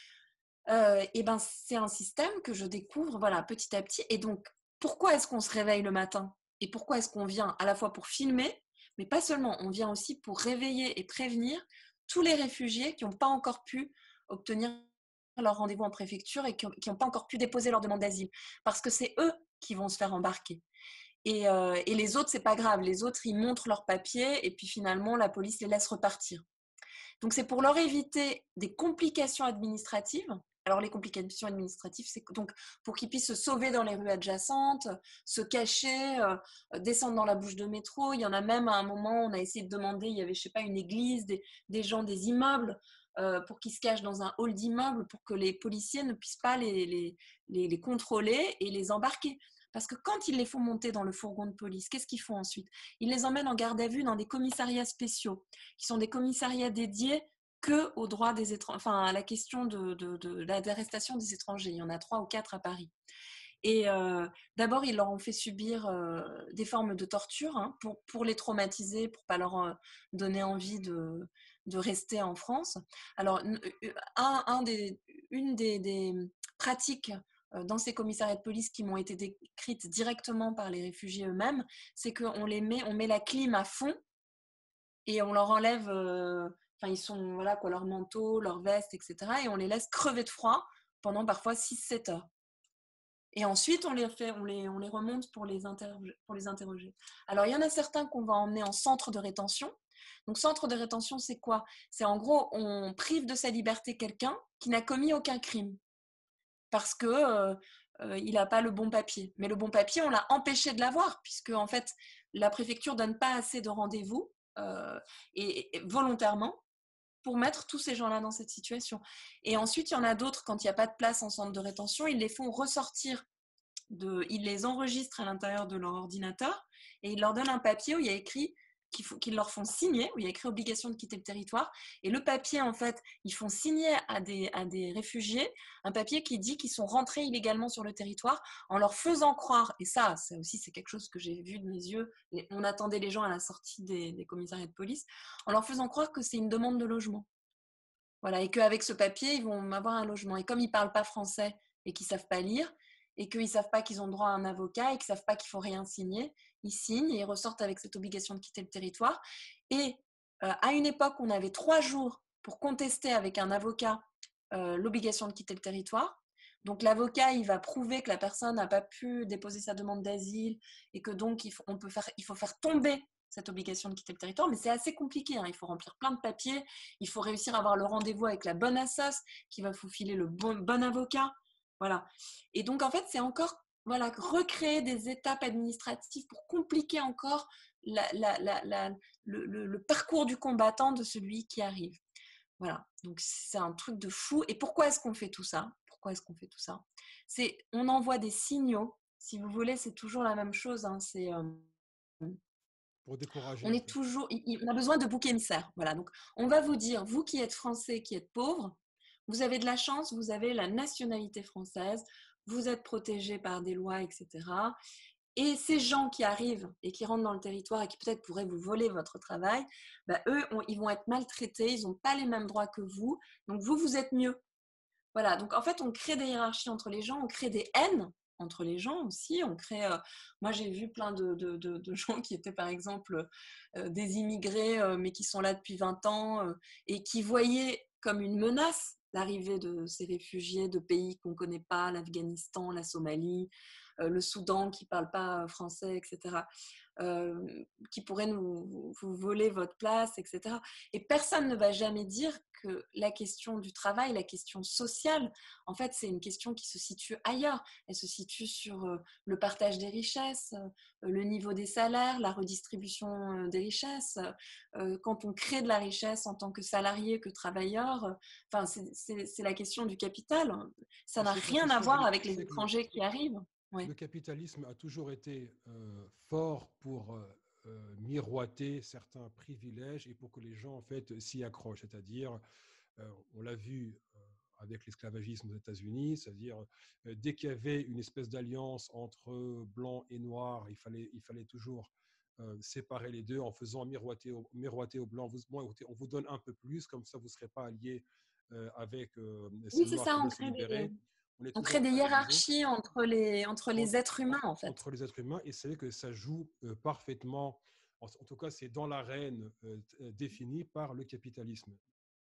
c'est un système que je découvre petit à petit. Et donc, pourquoi est-ce qu'on se réveille le matin? Et pourquoi est-ce qu'on vient à la fois pour filmer, mais pas seulement, on vient aussi pour réveiller et prévenir tous les réfugiés qui n'ont pas encore pu obtenir leur rendez-vous en préfecture et qui n'ont pas encore pu déposer leur demande d'asile. Parce que c'est eux qui vont se faire embarquer. Et les autres, c'est pas grave. Les autres, ils montrent leurs papiers et puis finalement, la police les laisse repartir. Donc, c'est pour leur éviter des complications administratives. Alors, les complications administratives, c'est donc pour qu'ils puissent se sauver dans les rues adjacentes, se cacher, descendre dans la bouche de métro. Il y en a même à un moment, on a essayé de demander, il y avait, je sais pas, une église, des gens des immeubles, pour qu'ils se cachent dans un hall d'immeuble pour que les policiers ne puissent pas les contrôler et les embarquer. Parce que quand ils les font monter dans le fourgon de police, qu'est-ce qu'ils font ensuite? Ils les emmènent en garde à vue dans des commissariats spéciaux, qui sont des commissariats dédiés que aux droits des étrangers, enfin à la question de l'arrestation des étrangers. Il y en a 3 ou 4 à Paris. Et d'abord, ils leur ont fait subir des formes de torture pour les traumatiser, pour ne pas leur donner envie de rester en France. Alors, une des pratiques dans ces commissariats de police qui m'ont été décrites directement par les réfugiés eux-mêmes, c'est qu'on met la clim à fond et on leur enlève, ils sont, leur manteau, leur veste, etc. Et on les laisse crever de froid pendant parfois 6-7 heures. Et ensuite, on les remonte pour les interroger. Alors, il y en a certains qu'on va emmener en centre de rétention. Donc, centre de rétention, c'est quoi? C'est en gros, on prive de sa liberté quelqu'un qui n'a commis aucun crime parce que il n'a pas le bon papier. Mais le bon papier, on l'a empêché de l'avoir puisque, en fait, la préfecture ne donne pas assez de rendez-vous et volontairement pour mettre tous ces gens-là dans cette situation. Et ensuite, il y en a d'autres, quand il n'y a pas de place en centre de rétention, ils les font ressortir, ils les enregistrent à l'intérieur de leur ordinateur et ils leur donnent un papier où il y a écrit qu'ils leur font signer, où il y a écrit obligation de quitter le territoire. Et le papier, en fait, ils font signer à des réfugiés un papier qui dit qu'ils sont rentrés illégalement sur le territoire en leur faisant croire, et ça aussi, c'est quelque chose que j'ai vu de mes yeux, on attendait les gens à la sortie des commissariats de police, en leur faisant croire que c'est une demande de logement. Voilà, et qu'avec ce papier, ils vont avoir un logement. Et comme ils ne parlent pas français et qu'ils ne savent pas lire, et qu'ils ne savent pas qu'ils ont droit à un avocat et qu'ils ne savent pas qu'il ne faut rien signer, ils signent et ils ressortent avec cette obligation de quitter le territoire. Et à une époque, on avait 3 jours pour contester avec un avocat l'obligation de quitter le territoire. Donc l'avocat, il va prouver que la personne n'a pas pu déposer sa demande d'asile et que donc il faut faire tomber cette obligation de quitter le territoire, mais c'est assez compliqué. Il faut remplir plein de papiers, il faut réussir à avoir le rendez-vous avec la bonne assoce qui va vous filer le bon avocat. Voilà. Et donc, en fait, c'est encore recréer des étapes administratives pour compliquer encore le parcours du combattant de celui qui arrive. Voilà. Donc, c'est un truc de fou. Et pourquoi est-ce qu'on fait tout ça? On envoie des signaux si vous voulez, c'est toujours la même chose. Hein, Pour décourager, on en est fait. toujours, on a besoin de boucs émissaires. Voilà, donc on va vous dire, vous qui êtes français, qui êtes pauvre, vous avez de la chance, vous avez la nationalité française, vous êtes protégé par des lois, etc. Et ces gens qui arrivent et qui rentrent dans le territoire et qui peut-être pourraient vous voler votre travail, bah, eux, ils vont être maltraités, ils n'ont pas les mêmes droits que vous, donc vous êtes mieux. Voilà, donc en fait, on crée des hiérarchies entre les gens, on crée des haines entre les gens aussi. Moi, j'ai vu plein de gens qui étaient, par exemple, des immigrés, mais qui sont là depuis 20 ans et qui voyaient comme une menace l'arrivée de ces réfugiés de pays qu'on ne connaît pas, l'Afghanistan, la Somalie, le Soudan qui ne parle pas français, etc., qui pourraient vous voler votre place, etc. Et personne ne va jamais dire que la question du travail, la question sociale, en fait, c'est une question qui se situe ailleurs. Elle se situe sur le partage des richesses, le niveau des salaires, la redistribution des richesses. Quand on crée de la richesse en tant que salarié, que travailleur, c'est la question du capital. Ça n'a rien à voir avec les étrangers qui arrivent. Ouais. Le capitalisme a toujours été fort pour miroiter certains privilèges et pour que les gens en fait s'y accrochent. C'est-à-dire, on l'a vu avec l'esclavagisme aux États-Unis, c'est-à-dire dès qu'il y avait une espèce d'alliance entre blanc et noir, il fallait toujours séparer les deux en faisant miroiter aux blancs. On vous donne un peu plus, comme ça vous ne serez pas alliés avec ces Oui, c'est noirs ça, qui veulent se libérer. On crée des hiérarchies entre les êtres humains, en fait. Entre les êtres humains, et c'est vrai que ça joue parfaitement, en tout cas c'est dans l'arène définie par le capitalisme.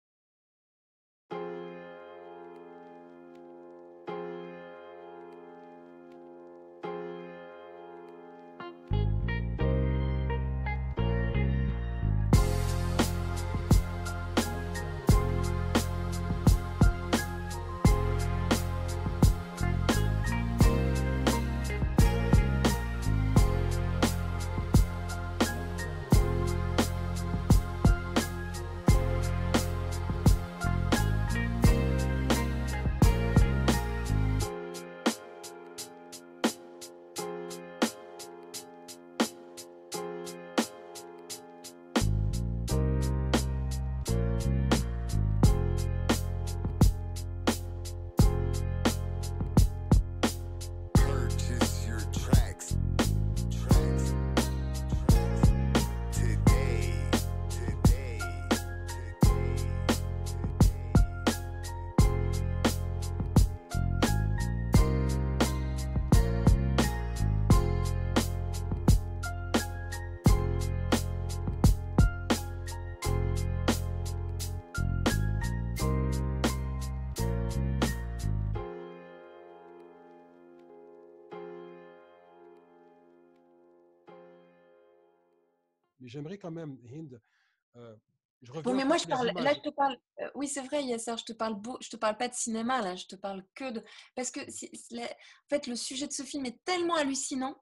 Mais j'aimerais quand même, Hind, je reviens mais moi, sur les images. Là, je te parle. Oui, c'est vrai, Yasser, je te parle pas de cinéma, là, je te parle que de. Parce que, en fait, le sujet de ce film est tellement hallucinant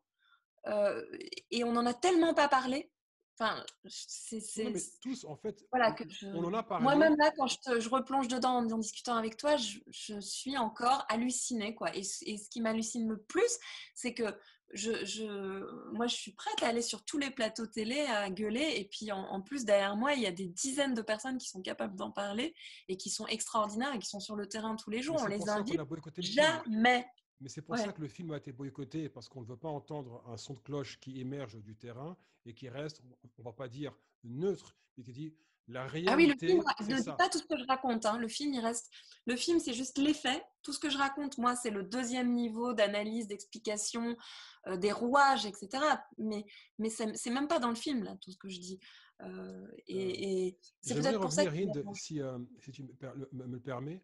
et on n'en a tellement pas parlé. Enfin, Non, mais tous, en fait, voilà, on en a parlé. Moi-même, là, quand je replonge dedans en discutant avec toi, je suis encore hallucinée, quoi. Et ce qui m'hallucine le plus, c'est que moi, je suis prête à aller sur tous les plateaux télé, à gueuler. Et puis, en plus, derrière moi, il y a des dizaines de personnes qui sont capables d'en parler et qui sont extraordinaires et qui sont sur le terrain tous les jours. On les invite jamais. Mais c'est pour ça que le film a été boycotté, parce qu'on ne veut pas entendre un son de cloche qui émerge du terrain et qui reste, on ne va pas dire neutre, mais qui dit la réalité. Ah oui, le film ne dit pas tout ce que je raconte. Hein. Le film, c'est juste l'effet. Tout ce que je raconte, moi, c'est le deuxième niveau d'analyse, d'explication, des rouages, etc. Mais c'est même pas dans le film, là, tout ce que je dis. Et c'est peut-être pour ça que... Hind, si tu me le permets.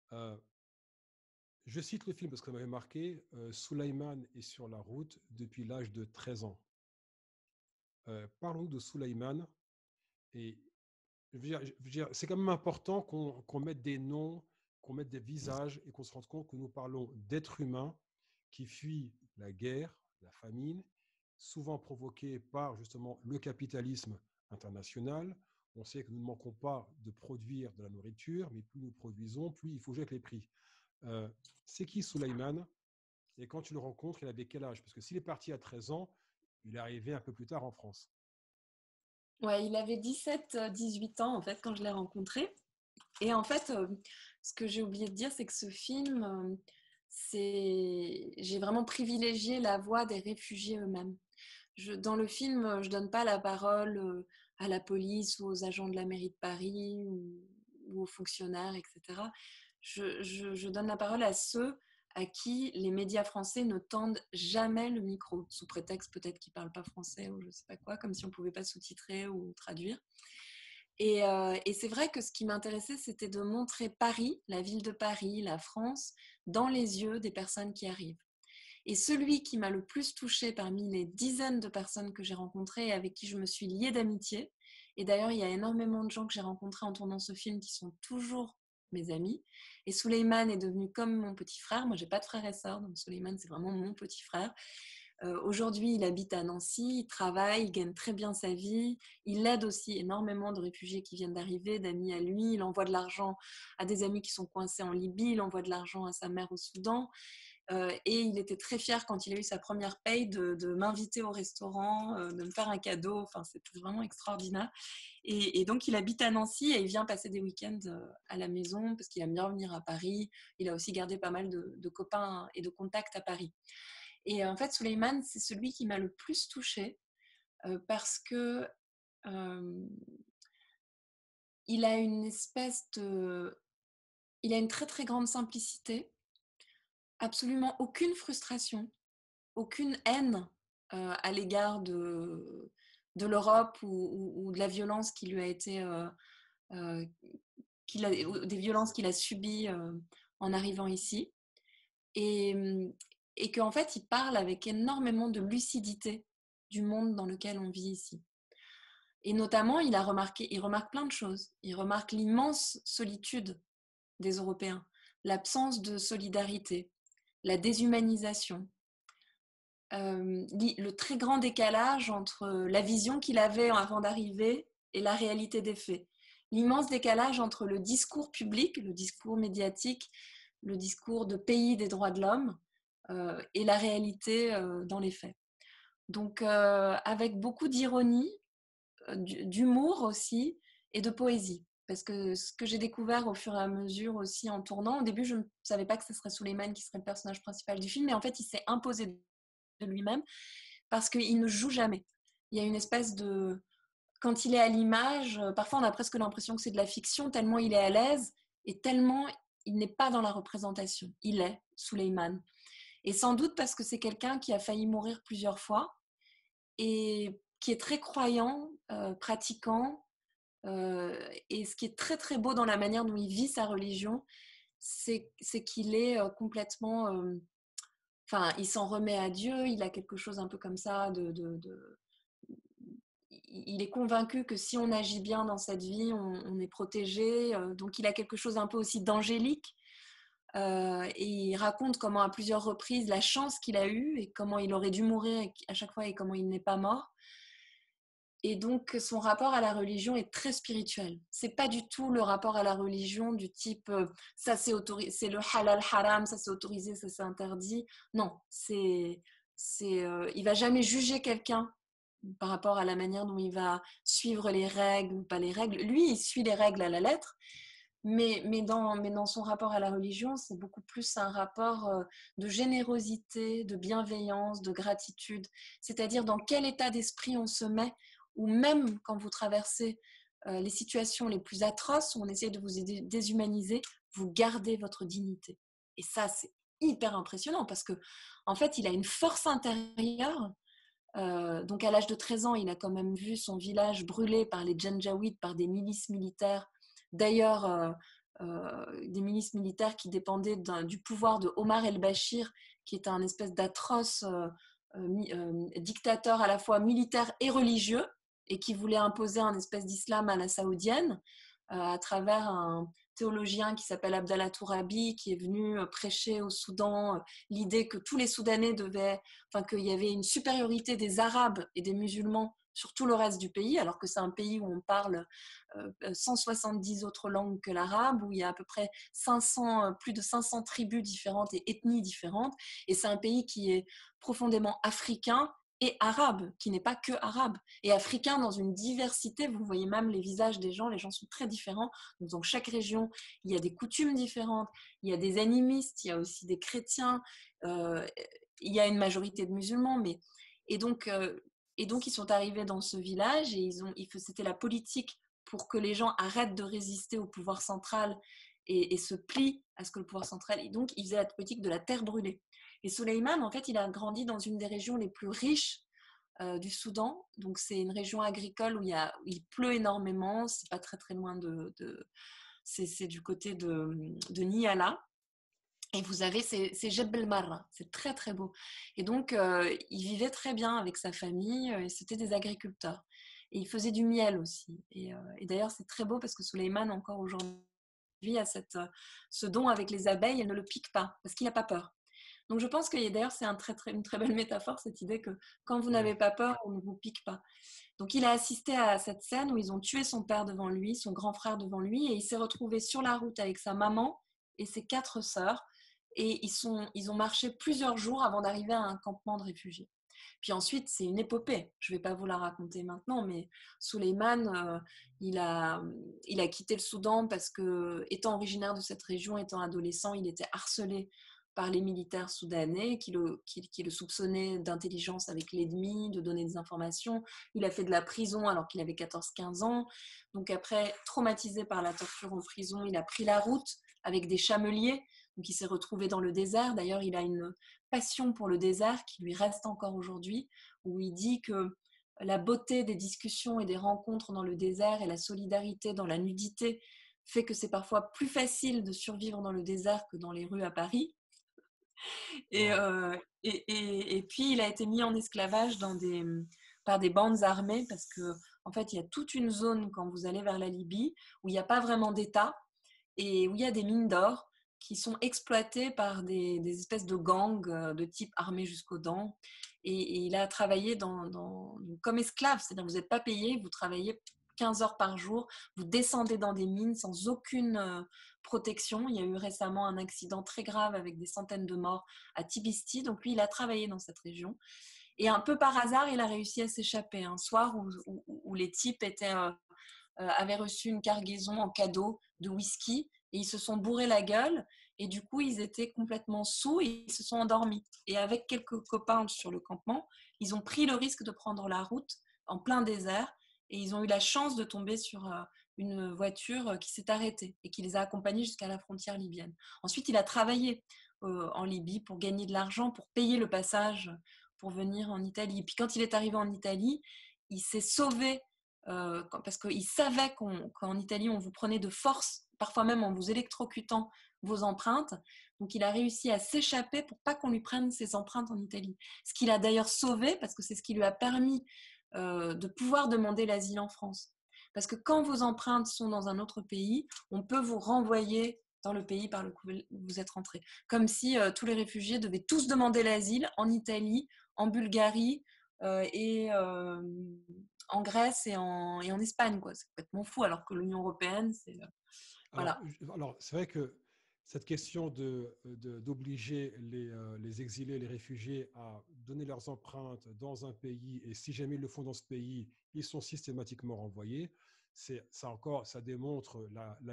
Je cite le film parce que ça m'avait marqué. Sulaiman est sur la route depuis l'âge de 13 ans. Parlons de Sulaiman. Et c'est quand même important qu'on mette des noms, qu'on mette des visages et qu'on se rende compte que nous parlons d'êtres humains qui fuient la guerre, la famine, souvent provoquée par justement le capitalisme international. On sait que nous ne manquons pas de produire de la nourriture, mais plus nous produisons, plus il faut jouer avec les prix. C'est qui Sulaiman? Et quand tu le rencontres, il avait quel âge? Parce que s'il est parti à 13 ans, il est arrivé un peu plus tard en France. Ouais, il avait 17-18 ans en fait quand je l'ai rencontré. Et en fait, ce que j'ai oublié de dire, c'est que ce film, j'ai vraiment privilégié la voix des réfugiés eux-mêmes. Dans le film, je ne donne pas la parole à la police ou aux agents de la mairie de Paris ou aux fonctionnaires, etc. Je donne la parole à ceux à qui les médias français ne tendent jamais le micro, sous prétexte peut-être qu'ils ne parlent pas français ou je ne sais pas quoi, comme si on ne pouvait pas sous-titrer ou traduire. Et c'est vrai que ce qui m'intéressait, c'était de montrer Paris, la ville de Paris, la France, dans les yeux des personnes qui arrivent. Et celui qui m'a le plus touchée parmi les dizaines de personnes que j'ai rencontrées et avec qui je me suis liée d'amitié, et d'ailleurs il y a énormément de gens que j'ai rencontrés en tournant ce film qui sont toujours mes amis, et Souleymane est devenu comme mon petit frère. Moi j'ai pas de frère et sœur, donc Souleymane c'est vraiment mon petit frère. Aujourd'hui, il habite à Nancy, il travaille, il gagne très bien sa vie. Il aide aussi énormément de réfugiés qui viennent d'arriver, d'amis à lui. Il envoie de l'argent à des amis qui sont coincés en Libye. Il envoie de l'argent à sa mère au Soudan. Et il était très fier quand il a eu sa première paye de m'inviter au restaurant, de me faire un cadeau. Enfin, c'était vraiment extraordinaire. Et donc, il habite à Nancy et il vient passer des week-ends à la maison parce qu'il aime bien revenir à Paris. Il a aussi gardé pas mal de copains et de contacts à Paris. Et en fait, Souleymane, c'est celui qui m'a le plus touchée parce que il a une il a une très très grande simplicité, absolument aucune frustration, aucune haine à l'égard de l'Europe ou de la violence qui lui a été, des violences qu'il a subies en arrivant ici. Et qu'en fait, il parle avec énormément de lucidité du monde dans lequel on vit ici. Et notamment, il remarque plein de choses. Il remarque l'immense solitude des Européens, l'absence de solidarité, la déshumanisation, le très grand décalage entre la vision qu'il avait avant d'arriver et la réalité des faits. L'immense décalage entre le discours public, le discours médiatique, le discours de pays des droits de l'homme et la réalité dans les faits. Donc, avec beaucoup d'ironie, d'humour aussi et de poésie. Parce que ce que j'ai découvert au fur et à mesure aussi en tournant, au début, je ne savais pas que ce serait Souleymane qui serait le personnage principal du film, mais en fait, il s'est imposé de lui-même parce qu'il ne joue jamais. Il y a une espèce de... Quand il est à l'image, parfois on a presque l'impression que c'est de la fiction, tellement il est à l'aise et tellement il n'est pas dans la représentation. Il est Souleymane. Et sans doute parce que c'est quelqu'un qui a failli mourir plusieurs fois et qui est très croyant, pratiquant. Et ce qui est très très beau dans la manière dont il vit sa religion, c'est qu'il est complètement... Enfin, il s'en remet à Dieu, il a quelque chose un peu comme ça il est convaincu que si on agit bien dans cette vie, on est protégé. Donc, il a quelque chose un peu aussi d'angélique. Et il raconte comment à plusieurs reprises la chance qu'il a eue et comment il aurait dû mourir à chaque fois et comment il n'est pas mort. Et donc son rapport à la religion est très spirituel. C'est pas du tout le rapport à la religion du type ça c'est autorisé, c'est le halal haram, ça c'est autorisé, ça c'est interdit. Non, il va jamais juger quelqu'un par rapport à la manière dont il va suivre les règles ou pas les règles. Lui, il suit les règles à la lettre. Mais dans son rapport à la religion, c'est beaucoup plus un rapport de générosité, de bienveillance, de gratitude. C'est-à-dire dans quel état d'esprit on se met, ou même quand vous traversez les situations les plus atroces, où on essaie de vous déshumaniser, vous gardez votre dignité. Et ça, c'est hyper impressionnant parce que, en fait, il a une force intérieure. Donc à l'âge de 13 ans, il a quand même vu son village brûlé par les Janjaouides, par des milices militaires. D'ailleurs, des milices militaires qui dépendaient du pouvoir de Omar el-Bashir, qui est un espèce d'atroce dictateur à la fois militaire et religieux, et qui voulait imposer un espèce d'islam à la saoudienne, à travers un théologien qui s'appelle Abdallah Tourabi, qui est venu prêcher au Soudan l'idée que tous les Soudanais qu'il y avait une supériorité des Arabes et des musulmans sur tout le reste du pays, alors que c'est un pays où on parle 170 autres langues que l'arabe, où il y a à peu près plus de 500 tribus différentes et ethnies différentes. Et c'est un pays qui est profondément africain et arabe, qui n'est pas que arabe. Et africain dans une diversité, vous voyez même les visages des gens, les gens sont très différents. Donc, dans chaque région, il y a des coutumes différentes, il y a des animistes, il y a aussi des chrétiens, il y a une majorité de musulmans. Et donc, ils sont arrivés dans ce village et c'était la politique pour que les gens arrêtent de résister au pouvoir central et se plient à ce que le pouvoir central... Et donc, ils faisaient la politique de la terre brûlée. Et Souleymane, en fait, il a grandi dans une des régions les plus riches du Soudan. Donc, c'est une région agricole où il pleut énormément. C'est pas très, très loin c'est du côté de Niala. Et vous avez, c'est Jebel Marra. C'est très, très beau. Et donc, il vivait très bien avec sa famille. Et c'était des agriculteurs. Et il faisait du miel aussi. Et d'ailleurs, c'est très beau parce que Souleymane, encore aujourd'hui, a ce don avec les abeilles. Elle ne le pique pas parce qu'il n'a pas peur. Donc, je pense que d'ailleurs, c'est une très belle métaphore, cette idée que quand vous n'avez pas peur, on ne vous pique pas. Donc, il a assisté à cette scène où ils ont tué son père devant lui, son grand frère devant lui, et il s'est retrouvé sur la route avec sa maman et ses 4 sœurs. Et ils ont marché plusieurs jours avant d'arriver à un campement de réfugiés. Puis ensuite, c'est une épopée. Je ne vais pas vous la raconter maintenant, mais Souleymane, il a quitté le Soudan parce que, étant originaire de cette région, étant adolescent, il était harcelé par les militaires soudanais qui le soupçonnaient d'intelligence avec l'ennemi, de donner des informations. Il a fait de la prison alors qu'il avait 14-15 ans. Donc après, traumatisé par la torture en prison, il a pris la route avec des chameliers. Donc il s'est retrouvé dans le désert. D'ailleurs, il a une passion pour le désert qui lui reste encore aujourd'hui, où il dit que la beauté des discussions et des rencontres dans le désert et la solidarité dans la nudité fait que c'est parfois plus facile de survivre dans le désert que dans les rues à Paris. Et puis, il a été mis en esclavage par des bandes armées parce que, en fait, il y a toute une zone quand vous allez vers la Libye où il n'y a pas vraiment d'État et où il y a des mines d'or qui sont exploitées par des espèces de gangs de type armés jusqu'aux dents. Et il a travaillé comme esclave, c'est-à-dire vous n'êtes pas payé, vous travaillez 15 heures par jour, vous descendez dans des mines sans aucune protection. Il y a eu récemment un accident très grave avec des centaines de morts à Tibesti. Donc lui, il a travaillé dans cette région. Et un peu par hasard, il a réussi à s'échapper un soir où les types avaient reçu une cargaison en cadeau de whisky et ils se sont bourrés la gueule. Et du coup, ils étaient complètement saouls et ils se sont endormis. Et avec quelques copains sur le campement, ils ont pris le risque de prendre la route en plein désert. Et ils ont eu la chance de tomber sur une voiture qui s'est arrêtée et qui les a accompagnés jusqu'à la frontière libyenne. Ensuite, il a travaillé en Libye pour gagner de l'argent, pour payer le passage pour venir en Italie. Et puis quand il est arrivé en Italie, il s'est sauvé parce qu'il savait qu'en Italie, on vous prenait de force, parfois même en vous électrocutant vos empreintes. Donc, il a réussi à s'échapper pour pas qu'on lui prenne ses empreintes en Italie. Ce qu'il a d'ailleurs sauvé, parce que c'est ce qui lui a permis de pouvoir demander l'asile en France. Parce que quand vos empreintes sont dans un autre pays, on peut vous renvoyer dans le pays par lequel vous êtes rentré. Comme si tous les réfugiés devaient tous demander l'asile en Italie, en Bulgarie et en Grèce et en Espagne, quoi. C'est complètement fou, alors que l'Union européenne, c'est... voilà. Alors, c'est vrai que cette question d'obliger les exilés, les réfugiés à donner leurs empreintes dans un pays, et si jamais ils le font dans ce pays, ils sont systématiquement renvoyés, ça démontre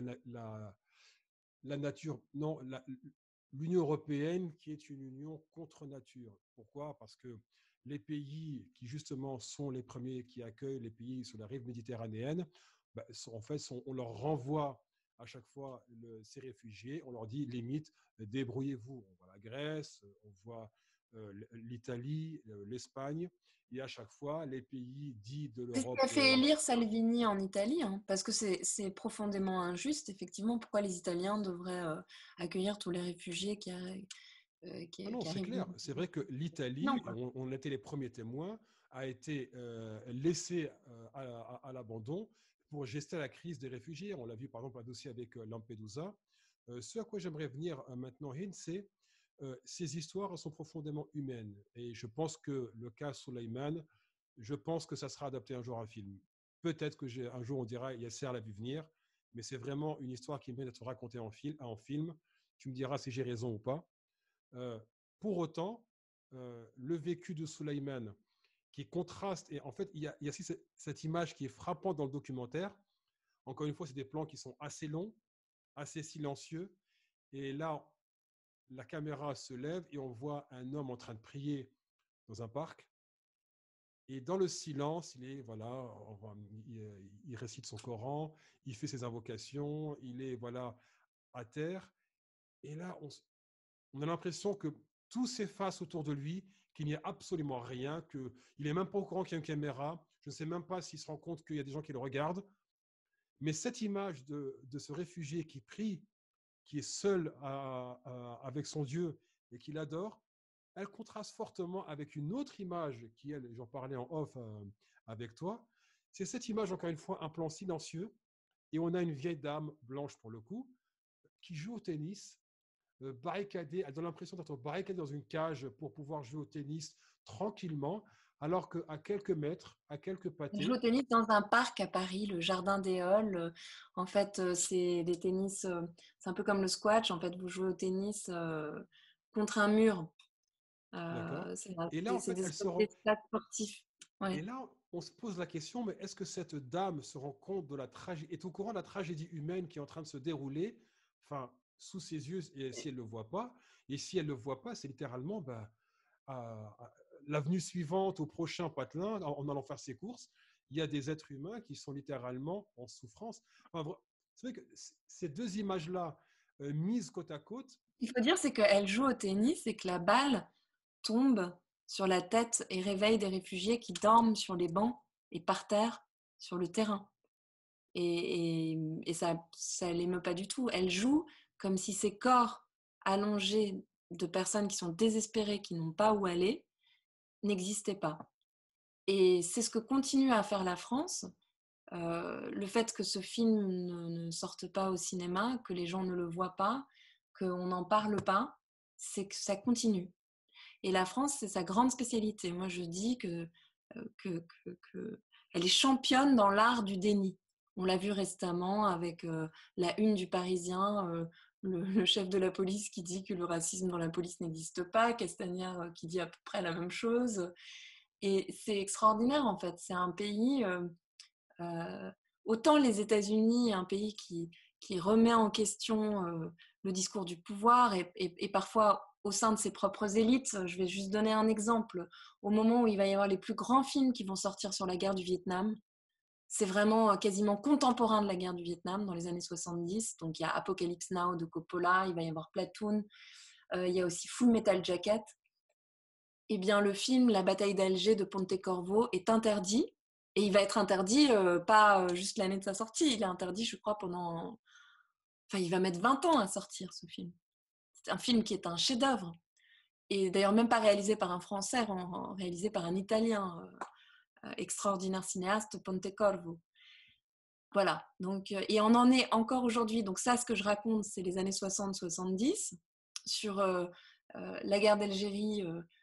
la nature, non, l'Union européenne qui est une union contre nature. Pourquoi ? Parce que les pays qui justement sont les premiers qui accueillent les pays sur la rive méditerranéenne, en fait, on leur renvoie à chaque fois ces réfugiés, on leur dit limite, débrouillez-vous. On voit la Grèce, on voit l'Italie, l'Espagne, et à chaque fois, les pays dits de l'Europe... C'est ce qu'a fait élire Salvini en Italie, hein, parce que c'est profondément injuste, effectivement, pourquoi les Italiens devraient accueillir tous les réfugiés qui arrivent. Non, c'est clair. C'est vrai que l'Italie, on était les premiers témoins, a été laissée à l'abandon pour gester la crise des réfugiés. On l'a vu par exemple un dossier avec Lampedusa. Ce à quoi j'aimerais venir maintenant, Hind, c'est ces histoires sont profondément humaines. Et je pense que le cas Souleymane je pense que ça sera adapté un jour en film. Peut-être qu'un jour on dira Yasser l'a vu venir, mais c'est vraiment une histoire qui mérite d'être racontée en film. Tu me diras si j'ai raison ou pas. Pour autant, le vécu de Sulaiman, qui contraste, et en fait, il y a aussi cette image qui est frappante dans le documentaire. Encore une fois, c'est des plans qui sont assez longs, assez silencieux, et là, la caméra se lève et on voit un homme en train de prier dans un parc. Et dans le silence, il récite son Coran, il fait ses invocations, il est à terre. Et là, on a l'impression que tout s'efface autour de lui, qu'il n'y a absolument rien, qu'il n'est même pas au courant qu'il y a une caméra. Je ne sais même pas s'il se rend compte qu'il y a des gens qui le regardent. Mais cette image de ce réfugié qui prie, qui est seul avec son Dieu et qui l'adore, elle contraste fortement avec une autre image qui, j'en parlais en off avec toi. C'est cette image, encore une fois, un plan silencieux, et on a une vieille dame, blanche pour le coup, qui joue au tennis, barricadée. Elle donne l'impression d'être barricadée dans une cage pour pouvoir jouer au tennis tranquillement, alors qu'à quelques mètres, à quelques pâtés… Je joue au tennis dans un parc à Paris, le Jardin des Halles. En fait, c'est des tennis, c'est un peu comme le squash. En fait, vous jouez au tennis contre un mur. Et là, en fait, des stades sportifs. Ouais. Et là, on se pose la question, mais est-ce que cette dame se rend compte de la tragédie, est au courant de la tragédie humaine qui est en train de se dérouler, sous ses yeux, et si elle ne le voit pas, et si elle ne le voit pas, c'est littéralement l'avenue suivante, au prochain patelin, en allant faire ses courses, il y a des êtres humains qui sont littéralement en souffrance. C'est vrai que ces deux images-là, mises côte à côte… Il faut dire, c'est qu'elle joue au tennis et que la balle tombe sur la tête et réveille des réfugiés qui dorment sur les bancs et par terre sur le terrain. Et ça l'émeut pas du tout. Elle joue comme si ces corps allongés de personnes qui sont désespérées, qui n'ont pas où aller, n'existaient pas. Et c'est ce que continue à faire la France. Le fait que ce film ne sorte pas au cinéma, que les gens ne le voient pas, qu'on n'en parle pas, c'est que ça continue. Et la France, c'est sa grande spécialité. Moi, je dis qu'elle est championne dans l'art du déni. On l'a vu récemment avec la une du Parisien, le chef de la police qui dit que le racisme dans la police n'existe pas, Castagnard qui dit à peu près la même chose. Et c'est extraordinaire, en fait. C'est un pays… autant les États-Unis, un pays qui remet en question le discours du pouvoir et parfois au sein de ses propres élites. Je vais juste donner un exemple. Au moment où il va y avoir les plus grands films qui vont sortir sur la guerre du Vietnam, c'est vraiment quasiment contemporain de la guerre du Vietnam dans les années 70. Donc il y a Apocalypse Now de Coppola, il va y avoir Platoon, il y a aussi Full Metal Jacket. Eh bien, le film La bataille d'Alger de Pontecorvo est interdit. Et il va être interdit, pas juste l'année de sa sortie, il est interdit, je crois, pendant… Enfin, il va mettre 20 ans à sortir, ce film. C'est un film qui est un chef-d'œuvre. Et d'ailleurs, même pas réalisé par un Français, réalisé par un Italien, extraordinaire cinéaste, Pontecorvo. Voilà. Donc, et on en est encore aujourd'hui. Donc ça, ce que je raconte, c'est les années 60-70, sur la guerre d'Algérie,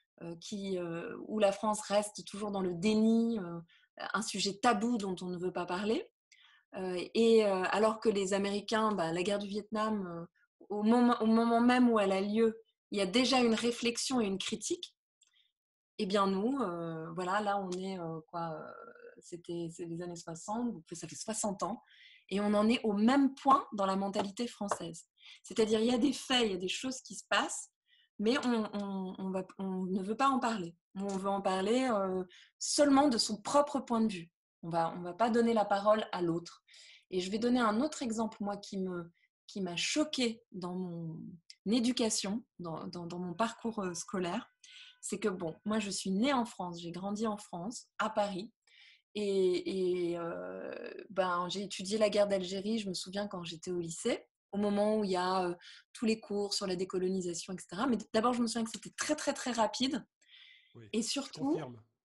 où la France reste toujours dans le déni, un sujet tabou dont on ne veut pas parler. Alors que les Américains, la guerre du Vietnam, au moment même où elle a lieu, il y a déjà une réflexion et une critique. Eh bien nous, là on est, c'est les années 60, ça fait 60 ans, et on en est au même point dans la mentalité française. C'est-à-dire il y a des faits, il y a des choses qui se passent, mais on ne veut pas en parler. On veut en parler seulement de son propre point de vue. On va pas donner la parole à l'autre. Et je vais donner un autre exemple, moi, qui m'a choquée dans mon éducation, dans mon parcours scolaire. C'est que, moi, je suis née en France, j'ai grandi en France, à Paris. Et j'ai étudié la guerre d'Algérie, je me souviens quand j'étais au lycée, au moment où il y a tous les cours sur la décolonisation, etc. Mais d'abord, je me souviens que c'était très, très, très rapide. Oui, et surtout,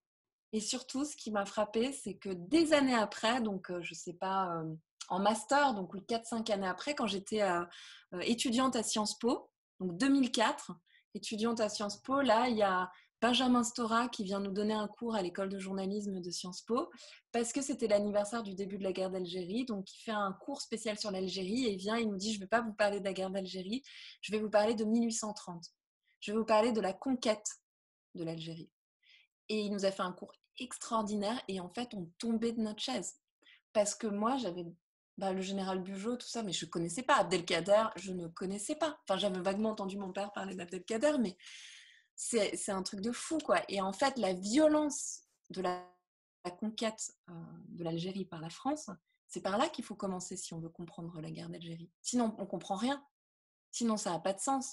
ce qui m'a frappée, c'est que des années après, donc je ne sais pas, en master, donc 4-5 années après, quand j'étais étudiante à Sciences Po, donc 2004, étudiante à Sciences Po, là, il y a Benjamin Stora qui vient nous donner un cours à l'école de journalisme de Sciences Po parce que c'était l'anniversaire du début de la guerre d'Algérie. Donc, il fait un cours spécial sur l'Algérie et il vient, il nous dit « Je ne vais pas vous parler de la guerre d'Algérie, je vais vous parler de 1830. Je vais vous parler de la conquête de l'Algérie. » Et il nous a fait un cours extraordinaire et en fait, on tombait de notre chaise. Parce que moi, j'avais le général Bugeaud, tout ça, mais je ne connaissais pas. Abdelkader, je ne connaissais pas. Enfin, j'avais vaguement entendu mon père parler d'Abdelkader, mais c'est un truc de fou, quoi. Et en fait, la violence de la conquête de l'Algérie par la France, c'est par là qu'il faut commencer si on veut comprendre la guerre d'Algérie. Sinon, on ne comprend rien. Sinon, ça n'a pas de sens.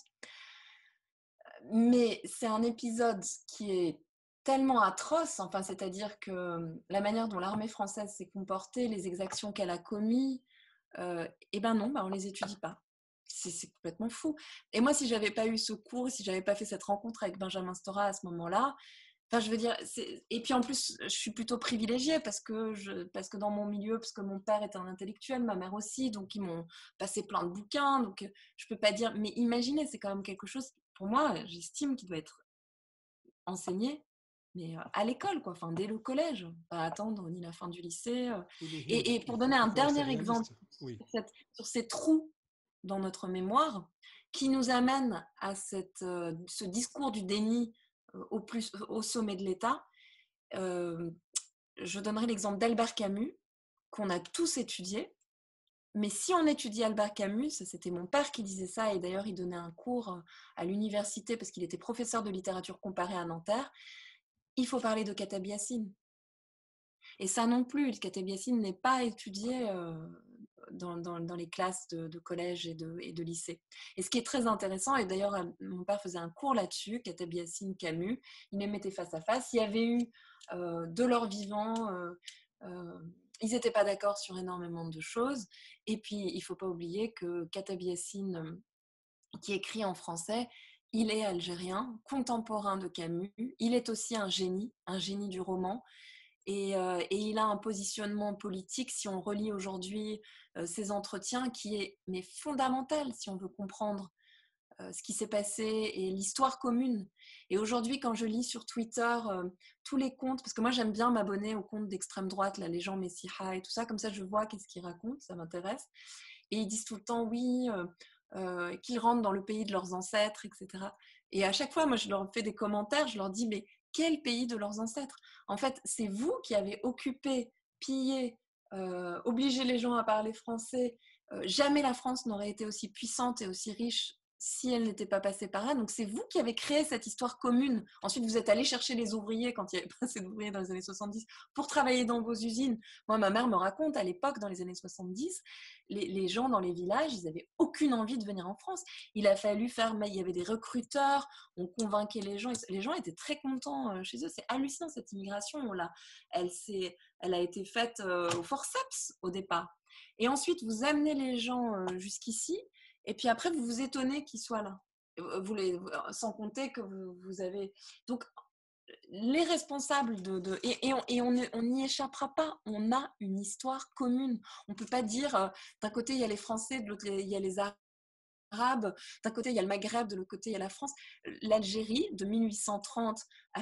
Mais c'est un épisode qui est tellement atroce, enfin, c'est-à-dire que la manière dont l'armée française s'est comportée, les exactions qu'elle a commises, eh ben non, on ne les étudie pas. C'est complètement fou. Et moi, si je n'avais pas eu ce cours, si je n'avais pas fait cette rencontre avec Benjamin Stora à ce moment-là, enfin, je veux dire, et puis en plus, je suis plutôt privilégiée parce que dans mon milieu, parce que mon père était un intellectuel, ma mère aussi, donc ils m'ont passé plein de bouquins, donc je ne peux pas dire, mais imaginez, c'est quand même quelque chose, pour moi, j'estime qu'il doit être enseigné, mais à l'école, quoi, enfin, dès le collège, pas attendre ni la fin du lycée. Et pour donner un dernier exemple sur ces trous dans notre mémoire, qui nous amène à ce discours du déni au sommet de l'État, je donnerai l'exemple d'Albert Camus, qu'on a tous étudié. Mais si on étudie Albert Camus, c'était mon père qui disait ça, et d'ailleurs il donnait un cours à l'université parce qu'il était professeur de littérature comparée à Nanterre, il faut parler de Khatab Yassine. Et ça non plus, le Khatab Yassine n'est pas étudié dans les classes de collège et de lycée. Et ce qui est très intéressant, et d'ailleurs mon père faisait un cours là-dessus, Khatab Yassine, Camus, ils les mettaient face à face, il y avait eu de leur vivant... ils n'étaient pas d'accord sur énormément de choses. Et puis, il ne faut pas oublier que Khatab Yassine, qui écrit en français, il est algérien, contemporain de Camus. Il est aussi un génie du roman. Et il a un positionnement politique, si on relit aujourd'hui ses entretiens, qui est fondamental si on veut comprendre ce qui s'est passé et l'histoire commune. Et aujourd'hui, quand je lis sur Twitter tous les comptes, parce que moi j'aime bien m'abonner aux comptes d'extrême droite, là, les gens Messiha et tout ça, comme ça je vois qu'est-ce qu'ils racontent, ça m'intéresse. Et ils disent tout le temps oui, qu'ils rentrent dans le pays de leurs ancêtres, etc. Et à chaque fois, moi je leur fais des commentaires, je leur dis mais quel pays de leurs ancêtres? En fait, c'est vous qui avez occupé, pillé, obligé les gens à parler français. Jamais la France n'aurait été aussi puissante et aussi riche si elle n'était pas passée par là. Donc c'est vous qui avez créé cette histoire commune. Ensuite, vous êtes allé chercher les ouvriers quand il n'y avait pas assez d'ouvriers dans les années 70 pour travailler dans vos usines. Moi, ma mère me raconte, à l'époque, dans les années 70, les gens dans les villages, ils n'avaient aucune envie de venir en France. Il a fallu il y avait des recruteurs, on convainquait les gens étaient très contents chez eux. C'est hallucinant cette immigration. Elle a été faite au forceps au départ. Et ensuite, vous amenez les gens jusqu'ici. Et puis après, vous vous étonnez qu'ils soient là. Sans compter que vous avez... Donc, les responsables et on n'y échappera pas. On a une histoire commune. On ne peut pas dire, d'un côté, il y a les Français, de l'autre, il y a les Arabes, d'un côté, il y a le Maghreb, de l'autre côté, il y a la France. L'Algérie, de 1830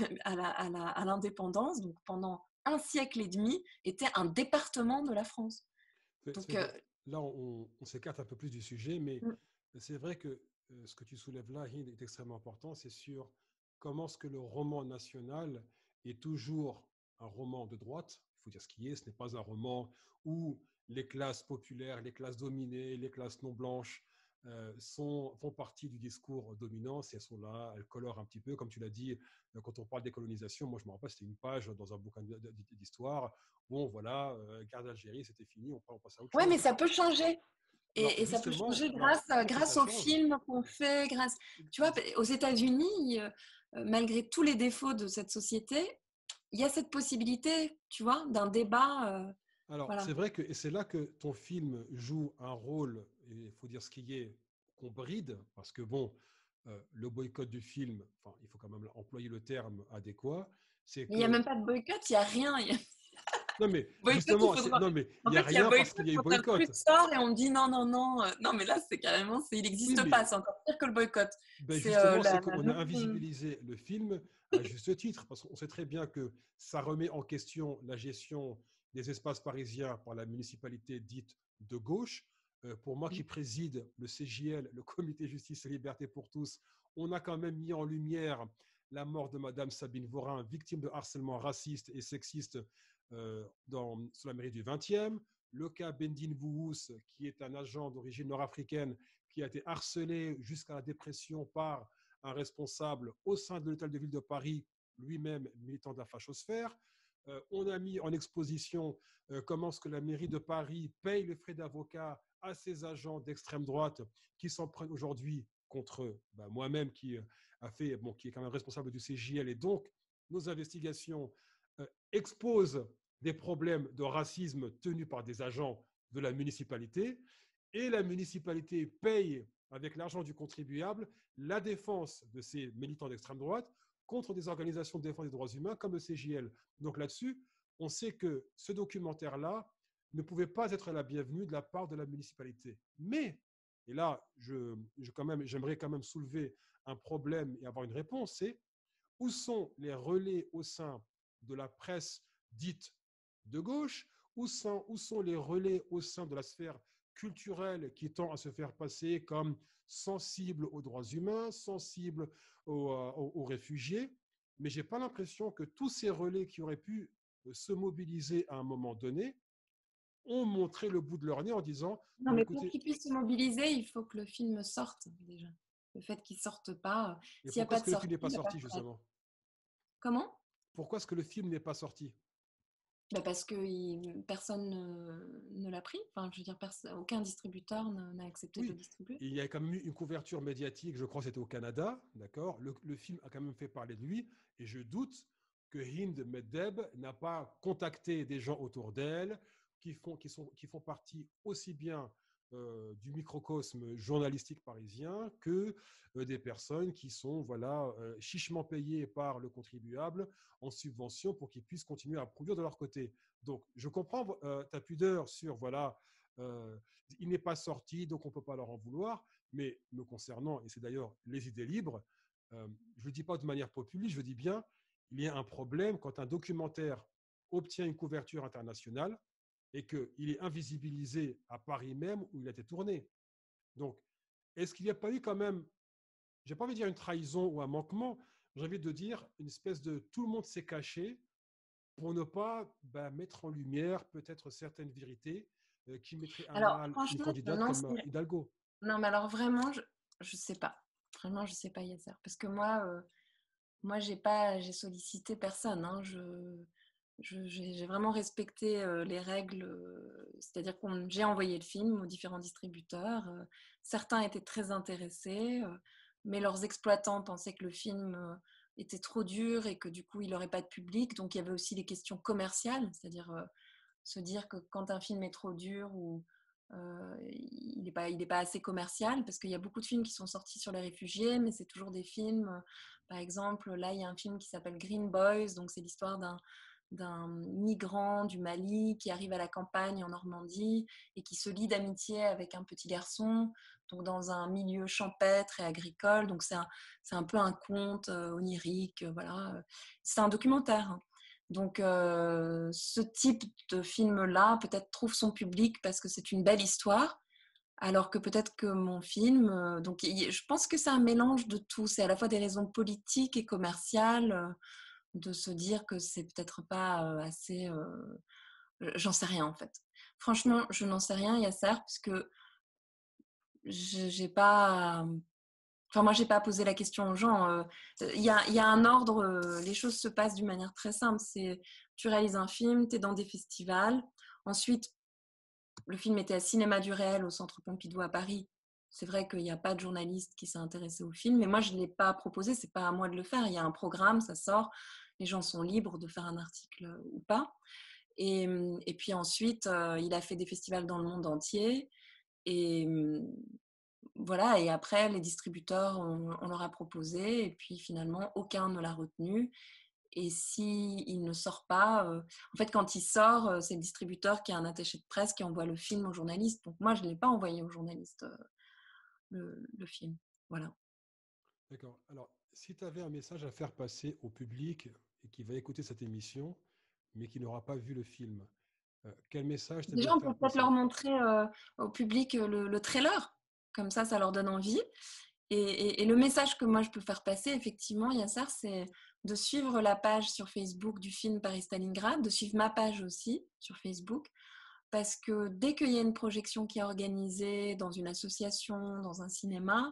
à l'indépendance, donc pendant un siècle et demi, était un département de la France. Donc... Là, on s'écarte un peu plus du sujet, mais c'est vrai que ce que tu soulèves là, Hind, est extrêmement important. C'est sur comment est-ce que le roman national est toujours un roman de droite. Il faut dire ce qui est. Ce n'est pas un roman où les classes populaires, les classes dominées, les classes non blanches font partie du discours dominant. Si elles sont là, elles colorent un petit peu. Comme tu l'as dit, quand on parle des colonisations, moi je me rappelle, c'était une page dans un bouquin d'histoire. Bon, voilà, guerre d'Algérie, c'était fini, on passe à autre chose. Oui, mais ça peut changer. Et ça peut changer grâce aux films qu'on fait. Tu vois, aux États-Unis, malgré tous les défauts de cette société, il y a cette possibilité, tu vois, d'un débat. Alors, voilà. C'est vrai que c'est là que ton film joue un rôle, et il faut dire ce qui est, qu'on bride, parce que bon, le boycott du film, il faut quand même employer le terme adéquat. Il n'y a même pas de boycott, il n'y a rien. Non, mais Boycott, justement, il faudra... non, mais En il n'y a fait, il y a rien parce boycott qu'il y a eu quand un boycott. truc sort et on dit non, non, non. Non, mais là, c'est carrément, il Oui, n'existe pas. mais C'est encore pire que le boycott. ben C'est justement, c'est la qu'on a non... invisibilisé le film à juste titre, parce qu'on sait très bien que ça remet en question la gestion des espaces parisiens par la municipalité dite de gauche. Pour moi qui préside le CJL, le Comité Justice et Liberté pour tous, on a quand même mis en lumière la mort de Madame Sabine Vorin, victime de harcèlement raciste et sexiste sur la mairie du 20e. Le cas Bendine Bouhous, qui est un agent d'origine nord-africaine qui a été harcelé jusqu'à la dépression par un responsable au sein de l'hôtel de ville de Paris, lui-même militant de la fachosphère. On a mis en exposition comment est-ce que la mairie de Paris paye les frais d'avocat à ses agents d'extrême droite qui s'en prennent aujourd'hui contre moi-même qui est quand même responsable du CJL. Et donc, nos investigations exposent des problèmes de racisme tenus par des agents de la municipalité. Et la municipalité paye, avec l'argent du contribuable, la défense de ces militants d'extrême droite contre des organisations de défense des droits humains comme le CJL. Donc là-dessus, on sait que ce documentaire-là ne pouvait pas être la bienvenue de la part de la municipalité. Mais, et là, j'aimerais quand même soulever un problème et avoir une réponse, c'est où sont les relais au sein de la presse dite de gauche, où sont les relais au sein de la sphère culturelle qui tend à se faire passer comme sensible aux droits humains, sensible aux réfugiés. Mais je n'ai pas l'impression que tous ces relais qui auraient pu se mobiliser à un moment donné ont montré le bout de leur nez en disant non, mais pour qu'ils puissent se mobiliser, il faut que le film sorte déjà. Le fait qu'il ne sorte pas, s'il n'y a pas de sortie. Pourquoi est-ce que le film n'est pas sorti, justement? Comment? Pourquoi est-ce que le film n'est pas sorti? Parce que personne ne l'a pris. Enfin, je veux dire, aucun distributeur n'a accepté de le distribuer. Il y a quand même eu une couverture médiatique, je crois que c'était au Canada, d'accord. Le film a quand même fait parler de lui, et je doute que Hind Meddeb n'a pas contacté des gens autour d'elle qui font partie aussi bien du microcosme journalistique parisien que des personnes qui sont chichement payées par le contribuable en subvention pour qu'ils puissent continuer à produire de leur côté. Donc, je comprends ta pudeur sur, il n'est pas sorti, donc on ne peut pas leur en vouloir, mais me concernant, et c'est d'ailleurs les idées libres, je ne le dis pas de manière populiste, je dis bien, il y a un problème quand un documentaire obtient une couverture internationale et qu'il est invisibilisé à Paris même où il a été tourné. Donc, est-ce qu'il n'y a pas eu quand même, je n'ai pas envie de dire une trahison ou un manquement, j'ai envie de dire une espèce de tout le monde s'est caché pour ne pas mettre en lumière peut-être certaines vérités qui mettraient à mal une candidate comme Hidalgo. Non, mais alors vraiment, je ne sais pas. Vraiment, je ne sais pas, Yasser. Parce que moi j'ai sollicité personne. Hein. J'ai vraiment respecté les règles. C'est-à-dire que j'ai envoyé le film aux différents distributeurs. Certains étaient très intéressés, mais leurs exploitants pensaient que le film était trop dur et que du coup, il n'aurait pas de public. Donc, il y avait aussi des questions commerciales, c'est-à-dire se dire que quand un film est trop dur ou il n'est pas assez commercial, parce qu'il y a beaucoup de films qui sont sortis sur les réfugiés, mais c'est toujours des films, par exemple, là, il y a un film qui s'appelle Green Boys, donc c'est l'histoire d'un migrant du Mali qui arrive à la campagne en Normandie et qui se lie d'amitié avec un petit garçon, donc dans un milieu champêtre et agricole. Donc c'est un peu un conte onirique, voilà. C'est un documentaire. Hein. Donc ce type de film-là peut-être trouve son public parce que c'est une belle histoire, alors que peut-être que mon film... donc je pense que c'est un mélange de tout. C'est à la fois des raisons politiques et commerciales, de se dire que c'est peut-être pas assez... j'en sais rien en fait. Franchement, je n'en sais rien, Yasser, parce que j'ai pas... Enfin, moi, j'ai pas posé la question aux gens. Il y a un ordre, les choses se passent d'une manière très simple. C'est, tu réalises un film, tu es dans des festivals. Ensuite, le film était à Cinéma du Réel au Centre Pompidou à Paris. C'est vrai qu'il n'y a pas de journaliste qui s'est intéressé au film, mais moi, je ne l'ai pas proposé, c'est pas à moi de le faire. Il y a un programme, ça sort, les gens sont libres de faire un article ou pas. Et puis ensuite, il a fait des festivals dans le monde entier. Et voilà, et après, les distributeurs, on leur a proposé, et puis finalement, aucun ne l'a retenu. Et s'il ne sort pas, en fait, quand il sort, c'est le distributeur qui a un attaché de presse qui envoie le film au journaliste. Donc moi, je ne l'ai pas envoyé au journaliste, le film. Voilà. D'accord. Alors, si tu avais un message à faire passer au public et qui va écouter cette émission, mais qui n'aura pas vu le film, quel message tu aimerais Déjà, on peut faire peut-être passer? leur montrer au public le trailer. Comme ça leur donne envie. Et le message que moi, je peux faire passer, effectivement, Yasser, c'est de suivre la page sur Facebook du film Paris-Stalingrad, de suivre ma page aussi sur Facebook, parce que dès qu'il y a une projection qui est organisée dans une association, dans un cinéma,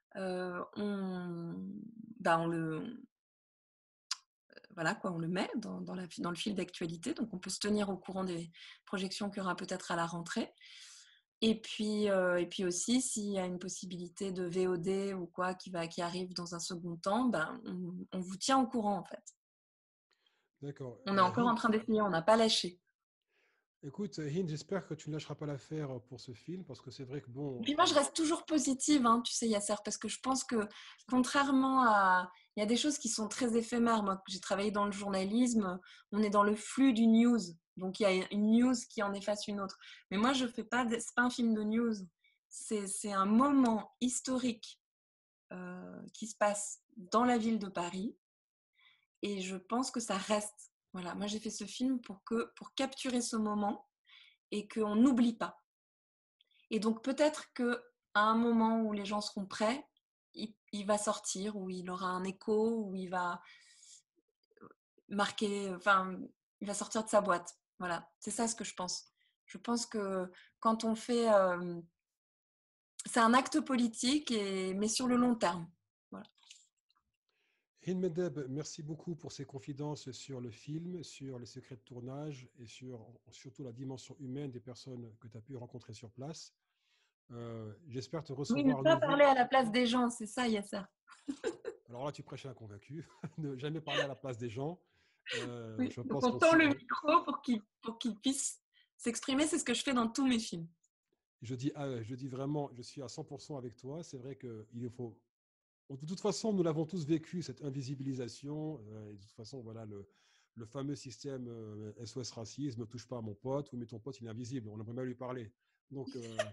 on le met dans le fil d'actualité, donc on peut se tenir au courant des projections qu'il y aura peut-être à la rentrée. Et puis aussi, s'il y a une possibilité de VOD ou quoi qui arrive dans un second temps, on vous tient au courant en fait. D'accord. On est encore en train d'essayer, on n'a pas lâché. Écoute, Hind, j'espère que tu ne lâcheras pas l'affaire pour ce film, parce que c'est vrai que Et puis moi, je reste toujours positive, hein, tu sais, Yasser, parce que je pense que contrairement à... Il y a des choses qui sont très éphémères. Moi, j'ai travaillé dans le journalisme, on est dans le flux du news. Donc, il y a une news qui en efface une autre. Mais moi, je fais pas... C'est pas un film de news. C'est un moment historique qui se passe dans la ville de Paris. Et je pense que ça reste. Voilà, moi, j'ai fait ce film pour capturer ce moment et qu'on n'oublie pas. Et donc, peut-être qu'à un moment où les gens seront prêts, il va sortir, où il aura un écho, où il va marquer, enfin, il va sortir de sa boîte. Voilà, c'est ça ce que je pense. Je pense que quand on fait... c'est un acte politique, mais sur le long terme. Voilà. Hind Medeb, merci beaucoup pour ces confidences sur le film, sur les secrets de tournage et surtout la dimension humaine des personnes que tu as pu rencontrer sur place. J'espère te Oui, ne recevoir à pas nouveau. parler à la place des gens, c'est ça, Yasser. Alors là, tu prêches un convaincu. Ne jamais parler à la place des gens. Oui, Je donc pense on qu'on tend le micro pour qu'il puisse s'exprimer. C'est ce que je fais dans tous mes films. je dis vraiment, je suis à 100% avec toi. C'est vrai qu'il faut. De toute façon, nous l'avons tous vécu, cette invisibilisation. Et de toute façon, voilà, le fameux système SOS racisme, ne touche pas à mon pote, ou mais ton pote, il est invisible. On aimerait bien lui parler. Donc,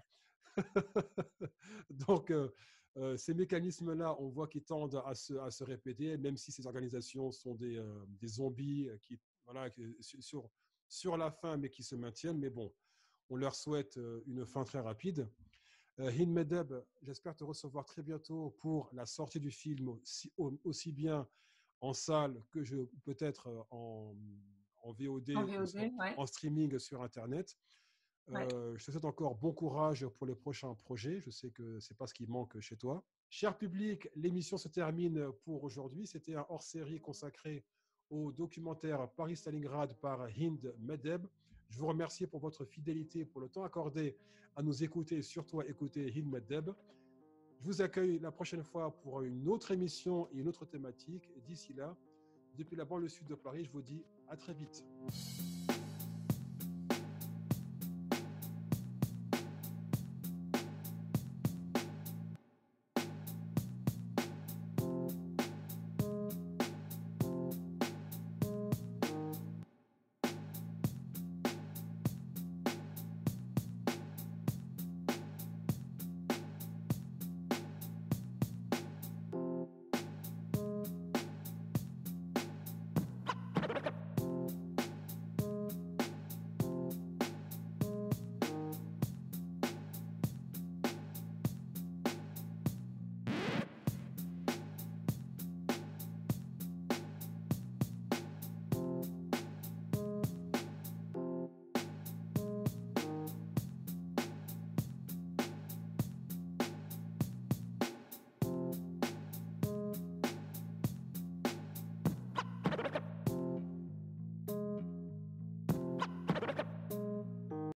donc ces mécanismes-là, on voit qu'ils tendent à se répéter, même si ces organisations sont des zombies qui, voilà, sur la fin, mais qui se maintiennent. Mais bon, on leur souhaite une fin très rapide. Hind Medeb, j'espère te recevoir très bientôt pour la sortie du film, aussi bien en salle que peut-être en VOD, En VOD, ouais. en streaming sur Internet. Ouais. Je te souhaite encore bon courage pour les prochains projets. Je sais que ce n'est pas ce qui manque chez toi. Cher public, l'émission se termine pour aujourd'hui. C'était un hors-série consacré au documentaire Paris-Stalingrad par Hind Medeb. Je vous remercie pour votre fidélité, pour le temps accordé à nous écouter et surtout à écouter Hind Medeb. Je vous accueille la prochaine fois pour une autre émission et une autre thématique. D'ici là, depuis la banlieue sud de Paris, je vous dis à très vite.